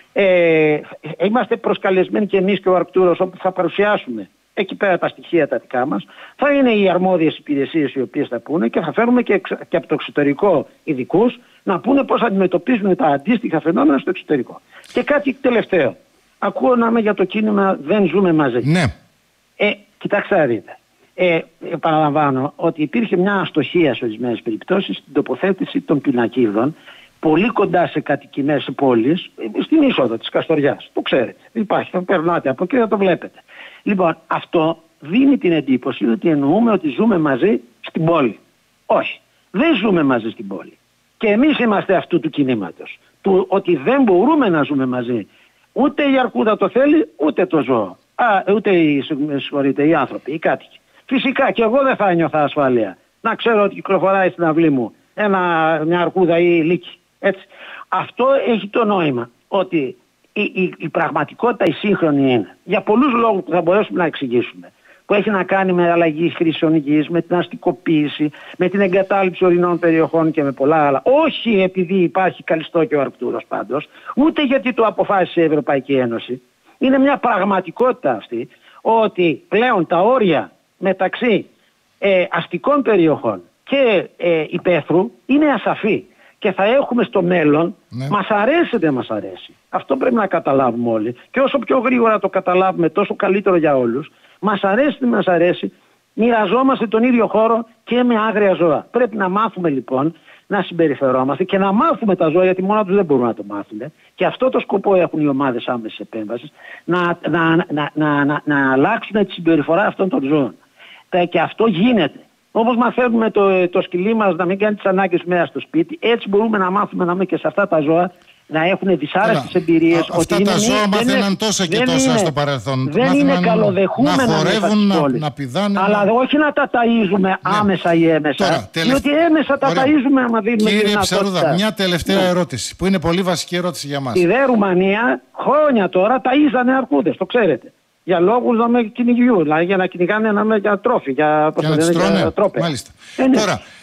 Ε, είμαστε προσκαλεσμένοι και εμείς και ο Αρκτούρος όπου θα παρουσιάσουμε εκεί πέρα τα στοιχεία τα δικά μας. Θα είναι οι αρμόδιες υπηρεσίες οι οποίες θα πούνε και θα φέρουμε και, εξ, και από το εξωτερικό ειδικούς να πούνε πώς αντιμετωπίζουν τα αντίστοιχα φαινόμενα στο εξωτερικό. Και κάτι τελευταίο. Ακούω να είμαι για το κίνημα «Δεν ζούμε μαζί». Ναι. Ε, κοιτάξτε να δείτε. Ε, επαναλαμβάνω ότι υπήρχε μια αστοχία σε ορισμένες περιπτώσεις στην τοποθέτηση των πινακίδων πολύ κοντά σε κατοικημένες πόλεις, στην είσοδο της Καστοριάς. Το ξέρετε. Υπάρχει. Θα περνάτε από εκεί, θα το βλέπετε. Λοιπόν, αυτό δίνει την εντύπωση ότι εννοούμε ότι ζούμε μαζί στην πόλη. Όχι. Δεν ζούμε μαζί στην πόλη. Και εμείς είμαστε αυτού του κινήματος. Του ότι δεν μπορούμε να ζούμε μαζί. Ούτε η Αρκούδα το θέλει, ούτε το ζώο. Α, ούτε οι, συγχωρείτε, οι άνθρωποι, οι κάτοικοι. Φυσικά και εγώ δεν θα νιώθα ασφάλεια να ξέρω ότι κυκλοφοράει στην αυλή μου ένα, μια Αρκούδα ή λύκη. Έτσι. Αυτό έχει το νόημα ότι η, η, η πραγματικότητα η σύγχρονη είναι για πολλούς λόγους που θα μπορέσουμε να εξηγήσουμε. Που έχει να κάνει με αλλαγή χρήσεων γης, με την αστικοποίηση, με την εγκατάλειψη ορεινών περιοχών και με πολλά άλλα. Όχι επειδή υπάρχει Καλιστό και ο Αρκτούρος πάντως, ούτε γιατί το αποφάσισε η Ευρωπαϊκή Ένωση. Είναι μια πραγματικότητα αυτή ότι πλέον τα όρια μεταξύ ε, αστικών περιοχών και ε, υπαίθρου είναι ασαφή. Και θα έχουμε στο μέλλον, ναι. μας αρέσει δεν μας αρέσει. Αυτό πρέπει να καταλάβουμε όλοι. Και όσο πιο γρήγορα το καταλάβουμε, τόσο καλύτερο για όλους. Μας αρέσει δεν μας αρέσει, μοιραζόμαστε τον ίδιο χώρο και με άγρια ζώα. Πρέπει να μάθουμε λοιπόν να συμπεριφερόμαστε και να μάθουμε τα ζώα, γιατί μόνο τους δεν μπορούν να το μάθουν. Και αυτό το σκοπό έχουν οι ομάδες άμεσης επέμβασης, να, να, να, να, να, να αλλάξουν τη συμπεριφορά αυτών των ζώων. Και αυτό γίνεται. Όπως μαθαίνουμε το, το σκυλί μας να μην κάνει τις ανάγκες μέσα στο σπίτι, έτσι μπορούμε να μάθουμε να μην και σε αυτά τα ζώα να έχουν δυσάρεστες εμπειρίες. Α, αυτά ότι τα είναι, ζώα μάθαιναν τόσα και τόσα είναι, στο παρελθόν. Δεν είναι καλοδεχούμενα να χορεύουν, να, να πηδάνε. Αλλά να... όχι να τα ταΐζουμε ναι. άμεσα ή έμεσα. Τώρα, τελευ... Διότι έμεσα τα Ωραία. ταΐζουμε άμα δίνουμε Κύριε δυνατότητα. Ψαρούδα, μια τελευταία ναι. ερώτηση που είναι πολύ βασική ερώτηση για μας. Η δε Ρουμανία χρόνια τώρα ταΐζανε αρκούδες, το ξέρετε. Για λόγους να κυνηγιούν, δηλαδή για να κυνηγάνε να με για τρόφι, για, για, να για τρόπια. Μάλιστα. Ε, ναι. Τώρα,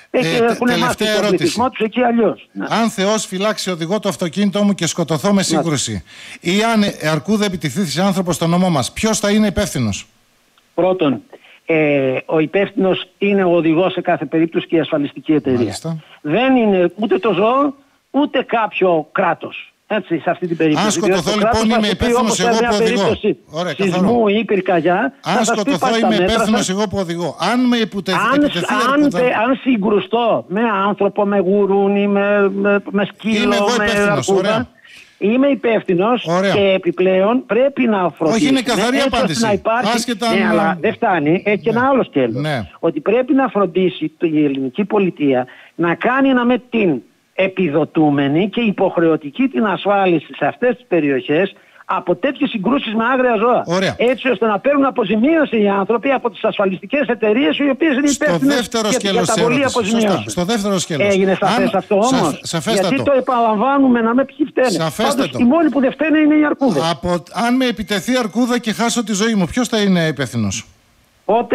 Έχει, ε, έχουν μάθει τον πληθυσμό τους εκεί αλλιώς. Αν Θεός φυλάξει οδηγό το αυτοκίνητό μου και σκοτωθώ με σύγκρουση, ναι. ή αν Αρκούδα επιτεθεί σε άνθρωπο στο νομό μας, ποιος θα είναι υπεύθυνος? Πρώτον, ε, ο υπεύθυνος είναι ο οδηγός σε κάθε περίπτωση και η ασφαλιστική εταιρεία. Μάλιστα. Δεν είναι ούτε το ζώο, ούτε κάποιο κράτος. Έτσι, σε αυτή την περίπτωση. Αν σκοτωθώ λοιπόν είμαι υπεύθυνος εγώ που οδηγώ. Ωραία, σεισμού ή πυρκαγιά. Αν σκοτωθώ είμαι υπεύθυνος εγώ που οδηγώ. Αν με επιτεθεί αν, αν, αν συγκρουστώ με άνθρωπο, με γουρούνι, με, με, με σκύλο, με αρκούδα, είμαι υπεύθυνος και επιπλέον πρέπει να φροντίσουμε. Όχι, είναι καθαρή απάντηση. Να υπάρχει, Άσχετα, ναι, αλλά δεν φτάνει. Έχει και ένα άλλο σκέλος. Ναι. Ότι πρέπει να φροντίσει η ελληνική πολιτεία να κάνει ένα με την επιδοτούμενη και υποχρεωτική την ασφάλιση σε αυτές τις περιοχές από τέτοιες συγκρούσεις με άγρια ζώα. Ωραία. Έτσι ώστε να παίρνουν αποζημίωση οι άνθρωποι από τις ασφαλιστικές εταιρείες οι οποίες είναι υπεύθυνες για την καταβολή αποζημίωσης. Στο δεύτερο σκέλος. Έγινε σαφές αυτό όμως? Σαφ, γιατί το επαναλαμβάνουμε να με ποιοι φταίνε. Πάντως οι μόνοι που δεν φταίνε είναι οι αρκούδες. Από, αν με επιτεθεί αρκούδα και χάσω τη ζωή μου, ποιος θα είναι υπεύθυνος? Πότε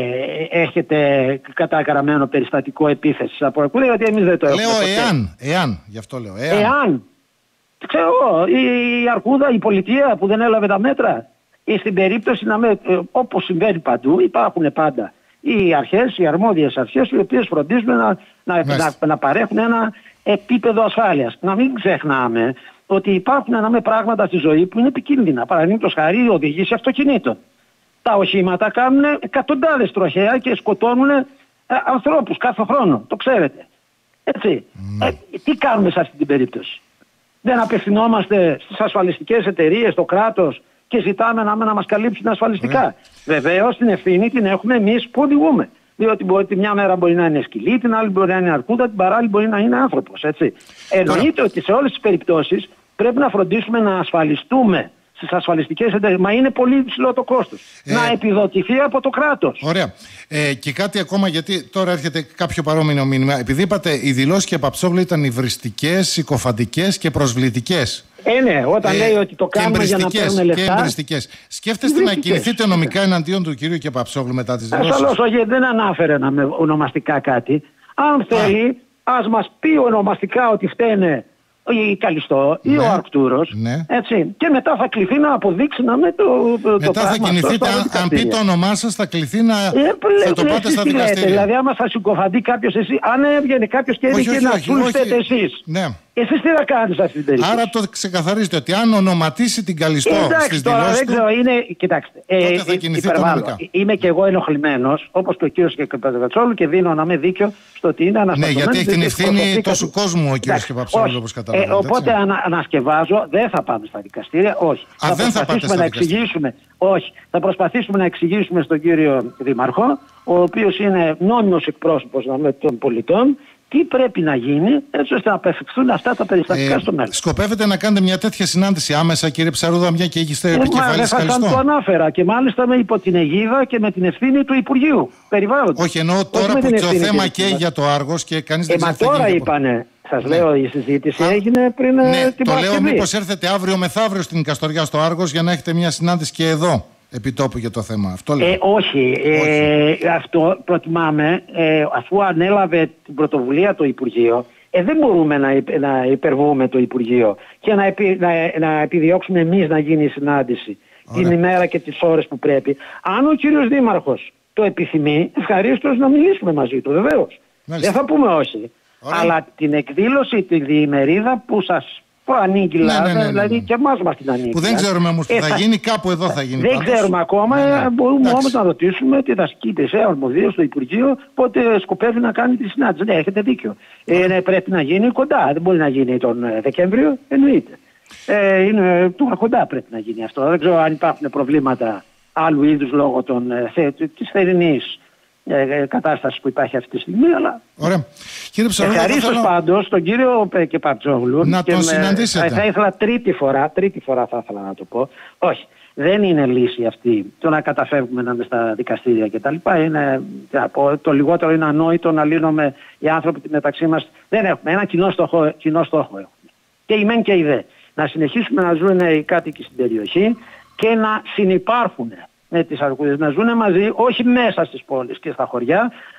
έχετε καταγραμμένο περιστατικό επίθεσης από αρκούδα? Γιατί εμείς δεν το έχουμε. Λέω εάν, εάν, γι' αυτό λέω. Εάν. εάν. Ξέρω εγώ, η αρκούδα, η πολιτεία που δεν έλαβε τα μέτρα. Ή στην περίπτωση, να με, όπως συμβαίνει παντού, υπάρχουν πάντα οι αρχές, οι αρμόδιες αρχές, οι οποίες φροντίζουν να, να, να, να παρέχουν ένα επίπεδο ασφάλειας. Να μην ξεχνάμε ότι υπάρχουν ένα πράγματα στη ζωή που είναι επικίνδυνα. Παραδείγματος χάρη η οδήγηση αυτοκινήτων. Τα οχήματα κάνουν εκατοντάδες τροχαία και σκοτώνουν ε, ανθρώπους κάθε χρόνο. Το ξέρετε. Έτσι. Mm. Ε, τι κάνουμε σε αυτή την περίπτωση? Δεν απευθυνόμαστε στις ασφαλιστικές εταιρείες, στο κράτος και ζητάμε να, να μας καλύψουν ασφαλιστικά? Mm. Βεβαίως την ευθύνη την έχουμε εμείς που οδηγούμε. Διότι μπορεί, τη μια μέρα μπορεί να είναι σκυλί, την άλλη μπορεί να είναι αρκούδα, την παράλληλη μπορεί να είναι άνθρωπος. Έτσι. Εννοείται ότι σε όλες τις περιπτώσεις πρέπει να φροντίσουμε να ασφαλιστούμε στις ασφαλιστικές εταιρείες. Μα είναι πολύ υψηλό το κόστος. Ε, να επιδοτηθεί από το κράτος. Ωραία. Ε, και κάτι ακόμα, γιατί τώρα έρχεται κάποιο παρόμοιο μήνυμα. Επειδή είπατε οι δηλώσεις και Παψόγλου ήταν υβριστικές, συκοφαντικές και προσβλητικές. Ε, ναι, όταν ε, λέει ότι το κάνουμε για να παίρνουμε λεφτά. Και εμπριστικές. Σκέφτεστε να κινηθείτε νομικά εναντίον του κυρίου και Παψόγλου μετά τις δηλώσεις? Ασφαλώς, όχι, δεν ανάφερε να με ονομαστικά κάτι. Αν θέλει, ας μας πει ονομαστικά ότι φταίνε ή Καλιστό ή ναι, ο Αρκτούρος, ναι. Έτσι, και μετά θα κληθεί να αποδείξει να με το, το μετά το θα κινηθείτε, αν, αν πει το όνομά σας θα κληθεί να ε, θα το πάτε στα δικαστήρια. Δηλαδή άμα θα συκοφαντεί κάποιος εσύ, αν έβγαινε κάποιος και έλεγε να σου φταίτε εσείς, ναι. Εσείς τι θα κάνετε αυτή την περίπτωση? Άρα το ξεκαθαρίζετε ότι αν ονοματίσει την Καλιστό στις δηλώσεις του, είναι, κοιτάξτε, τότε θα κινηθεί νομικά. Είμαι και εγώ ενοχλημένος, όπως και ο κύριος Παπατσόγλου, και δίνω να με δίκιο στο ότι είναι αναστατωμένος. Ναι, γιατί έχει την ευθύνη τόσου κόσμου ο κύριος Παπατσόγλου, όπως καταλαβαίνετε. Οπότε ανασκευάζω, δεν θα πάμε στα δικαστήρια, όχι. Θα προσπαθήσουμε να εξηγήσουμε, όχι. Θα προσπαθήσουμε να εξηγήσουμε στον κύριο Δήμαρχο, ο οποίος είναι νόμιμος εκπρόσωπος των πολιτών, τι πρέπει να γίνει έτσι ώστε να απευθυνθούν αυτά τα περιστατικά ε, στο μέλλον. Σκοπεύετε να κάνετε μια τέτοια συνάντηση άμεσα, κύριε Ψαρούδα, μια και είστε επικεφαλής Καλιστό? Θα το ανάφερα και μάλιστα με υπό την αιγίδα και με την ευθύνη του Υπουργείου Περιβάλλοντος. Όχι, εννοώ τώρα που το θέμα και για το Άργος και κανείς δεν ξέρει. Μα τώρα είπανε. Σας ναι. λέω, η συζήτηση Α, έγινε πριν ναι, την Παρασκευή. Το λέω μήπως έρθετε αύριο μεθαύριο στην Καστοριά στο Άργος για να έχετε μια συνάντηση και εδώ επιτόπου για το θέμα αυτό? Ε, όχι, ε, όχι. Αυτό προτιμάμε, ε, αφού ανέλαβε την πρωτοβουλία το Υπουργείο, ε, δεν μπορούμε να, να υπερβούμε το Υπουργείο και να, επι, να, να επιδιώξουμε εμείς να γίνει η συνάντηση. Ωραία. Την ημέρα και τις ώρες που πρέπει. Αν ο κύριος Δήμαρχος το επιθυμεί, ευχαρίστως να μιλήσουμε μαζί του, βεβαίως. Δεν θα πούμε όχι. Ωραία. Αλλά την εκδήλωση, τη διημερίδα που σας προανήγγυλα, ναι, ναι, ναι, ναι. δηλαδή και εμάς μας την ανήγγυλα. Που δεν ξέρουμε όμως που ε, θα, θα γίνει, κάπου εδώ θα γίνει. Δεν πάντως. ξέρουμε ακόμα, ναι, ναι. μπορούμε Εντάξει. όμως να ρωτήσουμε τη δασική υπηρεσία αρμοδίου στο Υπουργείο πότε σκοπεύει να κάνει τη συνάντηση. Ναι, έχετε δίκιο. Ε, ναι, πρέπει να γίνει κοντά, δεν μπορεί να γίνει τον Δεκέμβριο, εννοείται. Ε, είναι τώρα κοντά πρέπει να γίνει αυτό. Δεν ξέρω αν υπάρχουν προβλήματα άλλου είδους λόγω των, θε, της θερινής ε, κατάσταση που υπάρχει αυτή τη στιγμή, αλλά. Ωραία. Κύριε Ψαρούδα, ευχαρίστως θέλω... πάντως τον κύριο Κεπατσόγλου να τον συναντήσετε. Θα ήθελα τρίτη φορά, τρίτη φορά θα ήθελα να το πω. Όχι, δεν είναι λύση αυτή το να καταφεύγουμε να είμαστε στα δικαστήρια κτλ. Είναι, το λιγότερο είναι ανόητο να λύνουμε οι άνθρωποι μεταξύ μας. Δεν έχουμε ένα κοινό στόχο, κοινό στόχο έχουμε. Και η μεν και η δε. Να συνεχίσουμε να ζουν οι κάτοικοι στην περιοχή και να συνυπάρχουν με τις αρκούδες, να ζουν μαζί, όχι μέσα στις πόλεις και στα χωριά,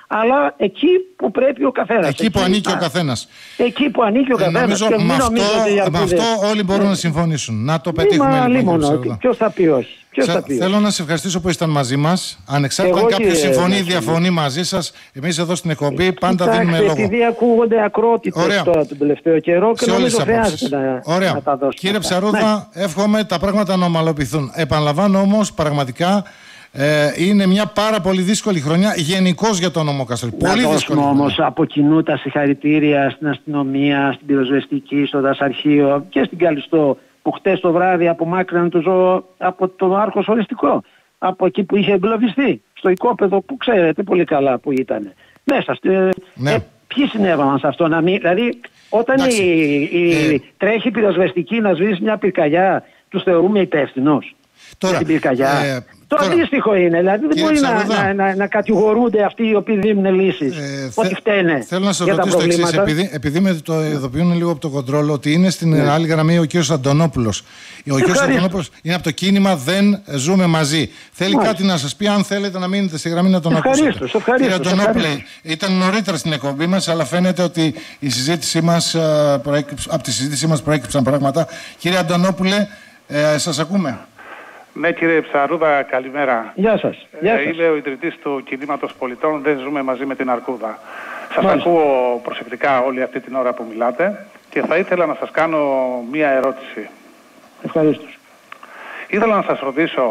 αλλά εκεί που πρέπει ο καθένας. Εκεί που ανήκει ο καθένας. Εκεί που ανήκει ο καθένας. Νομίζω και με αυτό, με αυτό όλοι μπορούν ναι. να συμφωνήσουν. Να το πετύχουμε λοιπόν. Ποιος θα πει όχι. Σα, θέλω να σε ευχαριστήσω που ήσταν μαζί μας. Ανεξάρτητα αν κάποιος συμφωνεί ή διαφωνεί μαζί σας, εμείς εδώ στην εκπομπή πάντα Κοιτάξτε, δίνουμε λόγο. Επειδή ακούγονται ακρότητες τώρα τον τελευταίο καιρό και νομίζω χρειάζεται να, Ωραία. να τα δώσουμε. Κύριε Ψαρούδα, ναι. εύχομαι τα πράγματα να ομαλοποιηθούν. Επαναλαμβάνω όμως πραγματικά ε, είναι μια πάρα πολύ δύσκολη χρονιά γενικώς για τον νομό Καστοριά. Πολύ δύσκολη. Όμως από κοινού τα συγχαρητήρια στην αστυνομία, στην πυροσβεστική, στο δασαρχείο και στην Καλιστό, που χτες το βράδυ απομάκρυναν το ζώο από το Άρχος Οριστικό, από εκεί που είχε εγκλωβιστεί, στο οικόπεδο που ξέρετε πολύ καλά που ήταν. Μέσα στη... ναι. ε, ποιοι συνέβαλαν σε αυτό να μην... Δηλαδή όταν η, η, ε... τρέχει πυροσβεστική να σβήσει μια πυρκαγιά, τους θεωρούμε υπεύθυνος για την πυρκαγιά. Ε... Το τώρα, αντίστοιχο είναι, δηλαδή δεν μπορεί να, να, να, να κατηγορούνται αυτοί οι οποίοι δίνουν λύσεις, ε, ότι φταίνε. Θέλω να σας ρωτήσω το εξής, επειδή, επειδή με το ειδοποιούν λίγο από το κοντρόλ, ότι είναι στην ναι. άλλη γραμμή ο κ. Αντωνόπουλος. Ο κ. Αντωνόπουλος είναι από το κίνημα «Δεν ζούμε μαζί». Θέλει Μάλιστα. κάτι να σας πει, αν θέλετε να μείνετε στη γραμμή να τον ακούσετε. Κύριε Αντωνόπουλε, ήταν νωρίτερα στην εκπομπή μας, αλλά φαίνεται ότι η συζήτησή μας, από τη συζήτησή μας προέκυψαν πράγματα. Κύριε Αντωνόπουλε, ε, σας ακούμε. Ναι, κύριε Ψαρούδα, καλημέρα. Γεια σας. Γεια σας. Είμαι ο ιδρυτής του Κινήματος Πολιτών, δεν ζούμε μαζί με την Αρκούδα. Σας Μάλιστα. ακούω προσεκτικά όλη αυτή την ώρα που μιλάτε και θα ήθελα να σας κάνω μία ερώτηση. Ευχαριστώ. Ήθελα να σας ρωτήσω,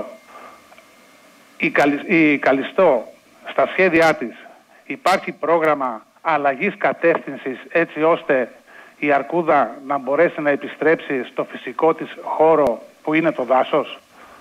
η, Καλυ... η Καλιστό στα σχέδιά της υπάρχει πρόγραμμα αλλαγής κατεύθυνσης έτσι ώστε η Αρκούδα να μπορέσει να επιστρέψει στο φυσικό της χώρο που είναι το δάσος?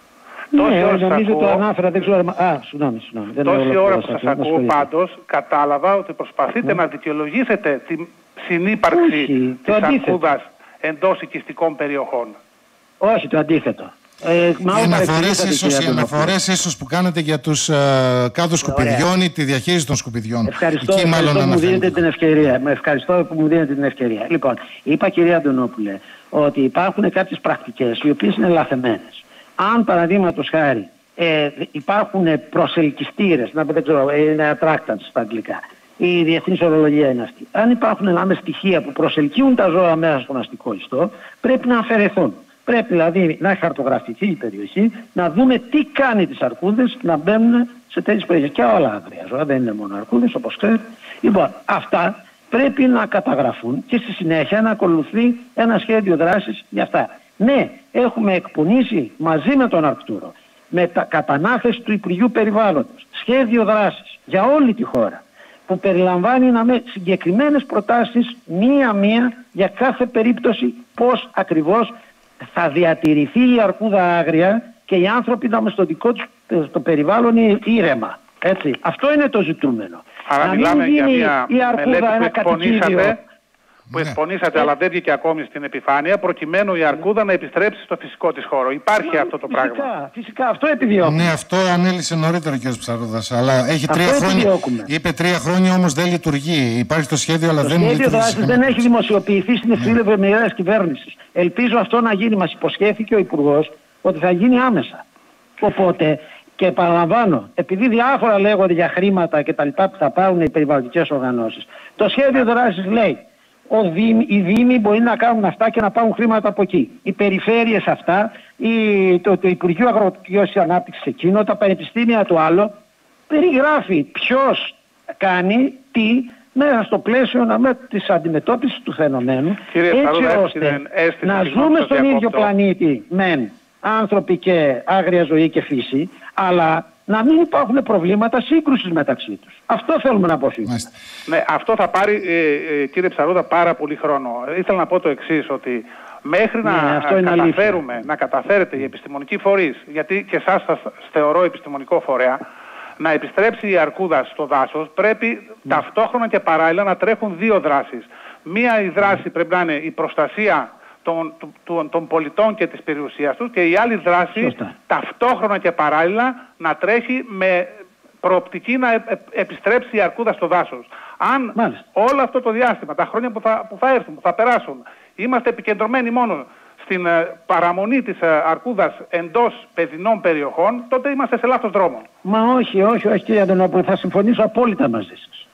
Ναι, νομίζω ακούω, το ανάφερα, δεν ξέρω... Α, συγγνώμη, συγγνώμη. Τόση ώρα που σας ακούω πάντως, κατάλαβα ότι προσπαθείτε ναι. να δικαιολογήσετε τη συνύπαρξη Όχι, της Αρκούδας εντός οικιστικών περιοχών. Όχι, το αντίθετο. Ε, οι αναφορές ίσως, οι αναφορές ίσως που κάνετε για τους uh, κάδους σκουπιδιών ή τη διαχείριση των σκουπιδιών. Ευχαριστώ, Εκεί, ευχαριστώ που μου δίνετε την ευκαιρία. Με ευχαριστώ που μου δίνετε την ευκαιρία. Λοιπόν, είπα κυρία Αντωνόπουλε ότι υπάρχουν κάποιες πρακτικές οι οποίες είναι λαθεμένες. Αν παραδείγματος χάρη ε, υπάρχουν προσελκυστήρες, να δεν ξέρω, είναι attractants στα αγγλικά, η διεθνής ορολογία είναι αυτή. Αν υπάρχουν άλλες στοιχεία που προσελκύουν τα ζώα μέσα στον αστικό ιστό, πρέπει να αφαιρεθούν. Πρέπει δηλαδή να χαρτογραφηθεί η περιοχή, να δούμε τι κάνει τις αρκούδες να μπαίνουν σε τέτοιες περιοχές. Και όλα άγρια ζώα, δεν είναι μόνο αρκούδες όπως ξέρετε. Λοιπόν, αυτά πρέπει να καταγραφούν και στη συνέχεια να ακολουθεί ένα σχέδιο δράσης για αυτά. Ναι, έχουμε εκπονήσει μαζί με τον Αρκτούρο, με τα κατανάθεση του Υπουργείου Περιβάλλοντος, σχέδιο δράσης για όλη τη χώρα, που περιλαμβάνει να με συγκεκριμένες προτάσεις μία-μία για κάθε περίπτωση πώς ακριβώς θα διατηρηθεί η αρκούδα άγρια και οι άνθρωποι να με στο δικό τους το περιβάλλον ήρεμα. Έτσι. Αυτό είναι το ζητούμενο. Άρα να μιλάμε μην γίνει για μια η αρκούδα ένα κατοικίδιο. που εκπονήσατε, αλλά δεν βγήκε ακόμη στην επιφάνεια, προκειμένου η αρκούδα να επιστρέψει στο φυσικό της χώρο. Υπάρχει Μα, αυτό το φυσικά, πράγμα. Φυσικά, αυτό επιδιώκουμε. Ναι, αυτό ανέλησε νωρίτερα ο κ. Ψαρούδας. Αλλά έχει τρία χρόνια. Είπε τρία χρόνια όμως δεν λειτουργεί. Υπάρχει το σχέδιο, αλλά το δεν λειτουργεί. Το σχέδιο δεν έχει δημοσιοποιηθεί στην ευθύνη ευημερίας κυβέρνησης. Ελπίζω αυτό να γίνει. Μας υποσχέθηκε ο Υπουργός ότι θα γίνει άμεσα. Οπότε. Και επαναλαμβάνω, επειδή διάφορα λέγονται για χρήματα και τα λοιπά που θα πάρουν οι περιβαλλοντικές οργανώσεις, το σχέδιο δράσης λέει ο Δήμ, οι Δήμοι μπορεί να κάνουν αυτά και να πάρουν χρήματα από εκεί. Οι περιφέρειες αυτά, η, το, το Υπουργείο Αγροτικής Ανάπτυξης εκείνο, τα πανεπιστήμια το άλλο, περιγράφει ποιος κάνει τι μέσα στο πλαίσιο να, της αντιμετώπισης του φαινομένου. Κύριε έτσι Παρούδα, ώστε αίσθηση, να ζούμε στον ίδιο πλανήτη μεν άνθρωποι και άγρια ζωή και φύση, αλλά να μην υπάρχουν προβλήματα σύγκρουσης μεταξύ τους. Αυτό θέλουμε να αποφύγουμε. Ναι, αυτό θα πάρει, ε, ε, κύριε Ψαρούδα, πάρα πολύ χρόνο. Ήθελα να πω το εξής, ότι μέχρι ναι, να, καταφέρουμε, να καταφέρετε οι επιστημονικοί φορείς, γιατί και εσάς σας θεωρώ επιστημονικό φορέα, να επιστρέψει η αρκούδα στο δάσος, πρέπει ναι. ταυτόχρονα και παράλληλα να τρέχουν δύο δράσεις. Μία η δράση πρέπει να είναι η προστασία Των, των, των πολιτών και της περιουσίας τους, και η άλλη δράση Σωστά. ταυτόχρονα και παράλληλα να τρέχει με προοπτική να ε, ε, επιστρέψει η αρκούδα στο δάσος. Αν Μάλιστα. όλο αυτό το διάστημα, τα χρόνια που θα, που θα έρθουν, που θα περάσουν, είμαστε επικεντρωμένοι μόνο στην ε, παραμονή της ε, αρκούδας εντός παιδινών περιοχών, τότε είμαστε σε λάθος δρόμο. Μα όχι, όχι, όχι κύριε Αντωνόπουλε, θα συμφωνήσω απόλυτα μαζί σας.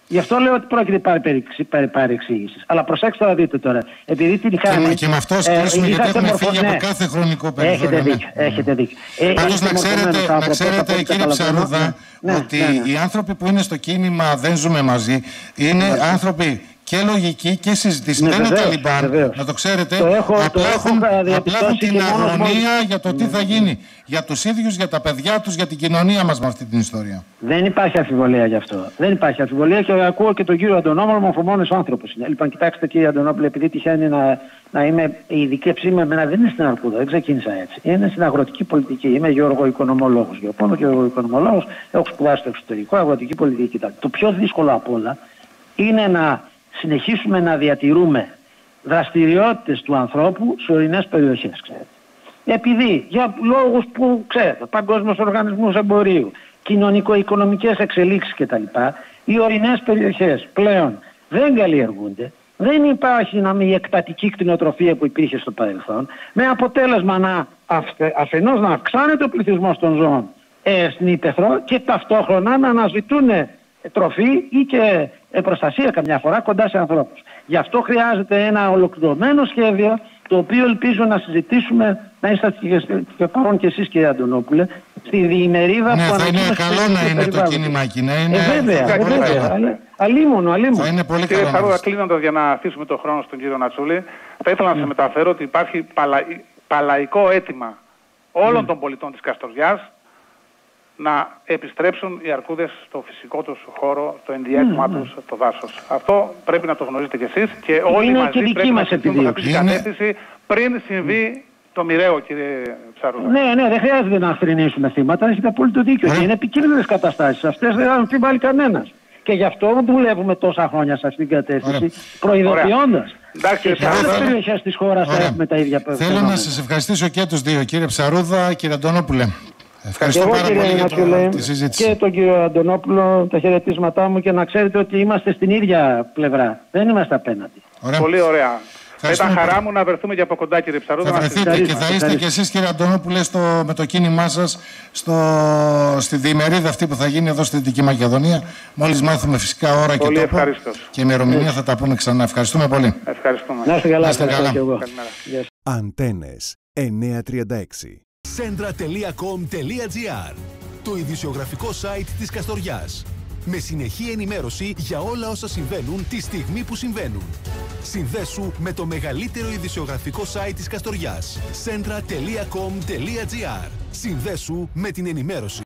Γι' αυτό λέω ότι πρόκειται πάρει παρεξήγηση. Αλλά προσέξτε να δείτε τώρα. Επειδή την χάνει. Και, και με αυτό κλείσουμε, ε, γιατί έχουμε φύγει ναι. από κάθε χρονικό περιθώριο. Έχετε δίκιο. Ναι. Έχετε δίκιο. Ε, Πάντως να ξέρετε, να ξέρετε κύριε Ψαρούδα, ναι. ότι ναι, ναι. οι άνθρωποι που είναι στο κίνημα Δεν Ζούμε Μαζί είναι ναι. άνθρωποι και λογική και συζητήση. Ναι, δεν είναι Ταλιμπάν, να το ξέρετε. Το έχω, απλά, το έχουν, απλά έχουν την αγωνία μόνος... για το τι θα γίνει. Για τους ίδιους, για τα παιδιά τους, για την κοινωνία μας με αυτή την ιστορία. Δεν υπάρχει αμφιβολία γι' αυτό. Δεν υπάρχει αμφιβολία και ακούω και τον κύριο Αντωνόπουλο, μορφωμένος άνθρωπος είναι. Λοιπόν, κοιτάξτε κύριε Αντωνόπουλο, επειδή τυχαίνει να, να είμαι η ειδική με εμένα, δεν είναι στην Αρκούδα, δεν ξεκίνησα έτσι. Είναι στην αγροτική πολιτική. Είμαι γεωργοοικονομολόγος. Γεωπόνο και γεωργοοικονομολόγος. Έχω σπουδάσει στο εξωτερικό, αγροτική πολιτική. Το πιο δύσκολο απ' όλα είναι να συνεχίσουμε να διατηρούμε δραστηριότητες του ανθρώπου σε ορεινές περιοχές, ξέρετε. Επειδή για λόγους που ξέρετε, παγκόσμιος οργανισμός εμπορίου, κοινωνικο-οικονομικές εξελίξεις κτλ. Οι ορεινές περιοχές πλέον δεν καλλιεργούνται, δεν υπάρχει να μην η εκτατική κτηνοτροφία που υπήρχε στο παρελθόν, με αποτέλεσμα να αφενός να αυξάνεται ο πληθυσμός των ζώων ε, στην ύπαιθρο και ταυτόχρονα να αναζητούν τροφή ή και προστασία καμιά φορά κοντά σε ανθρώπους. Γι' αυτό χρειάζεται ένα ολοκληρωμένο σχέδιο, το οποίο ελπίζω να συζητήσουμε, να είστε και παρόν και εσείς κύριε Αντωνόπουλε, στη διημερίδα ναι, που θα είναι καλό να είναι το κίνημα εκεί, να είναι... Ε, βέβαια, ε, βέβαια. Αλίμονο, αλίμονο. Θα είναι πολύ κύριε καλό. Ψαρούδα, κλείνοντας για να αφήσουμε τον χρόνο στον κύριο Νατσούλη, θα ήθελα να σας μεταφέρω ότι υπάρχει παλα... παλαϊκό αίτημα όλων mm. των πολιτών της Καστοριάς να επιστρέψουν οι αρκούδες στο φυσικό τους χώρο, στο ενδιαίτημά mm, τους, το δάσος. Αυτό πρέπει να το γνωρίζετε κι εσείς και όλοι είναι μαζί και πρέπει να συζητήσουμε αυτή την κατεύθυνση πριν συμβεί το μοιραίο, κύριε Ψαρούδα. Ναι, ναι, δεν χρειάζεται να θρηνήσουμε θύματα, έχετε απόλυτο δίκιο. Mm. Και είναι επικίνδυνες καταστάσεις. Αυτές δεν θα βάλει κανένας. Και γι' αυτό δουλεύουμε τόσα χρόνια σε αυτήν την κατεύθυνση, προειδοποιώντας. Και σε άλλες περιοχές της χώρας θα έχουμε τα ίδια πράγματα. Θέλω να σας ευχαριστήσω και τους δύο, κύριε Ψαρούδα, κύριε Αντωνόπουλε. Ευχαριστώ εγώ, πάρα κύριε πολύ Νατσούλη, για τη συζήτηση. Και τον κύριο Αντωνόπουλο, τα χαιρετίσματά μου και να ξέρετε ότι είμαστε στην ίδια πλευρά. Δεν είμαστε απέναντι. Ωραία. Πολύ ωραία. Θα ήταν χαρά μου να βρεθούμε και από κοντά, κύριε Ψαρούδα. Θα βρεθείτε και θα είστε και εσείς, κύριε Αντωνόπουλε, στο, με το κίνημά σας στο, στη διημερίδα αυτή που θα γίνει εδώ στη Δυτική Μακεδονία. Μόλις μάθουμε φυσικά ώρα πολύ και τόπο ευχαριστώς. Και ημερομηνία θα τα πούμε ξανά. Ευχαριστούμε πολύ. Ευχαριστούμε. Να είστε καλά. Να καλά. Αντένες εννιακόσια τριάντα έξι. Σέντρα τελεία κομ τελεία τζι άρ, το ειδησιογραφικό site της Καστοριάς. Με συνεχή ενημέρωση για όλα όσα συμβαίνουν τη στιγμή που συμβαίνουν. Συνδέσου με το μεγαλύτερο ειδησιογραφικό site της Καστοριάς. σέντρα τελεία κομ τελεία τζι άρ. Συνδέσου με την ενημέρωση.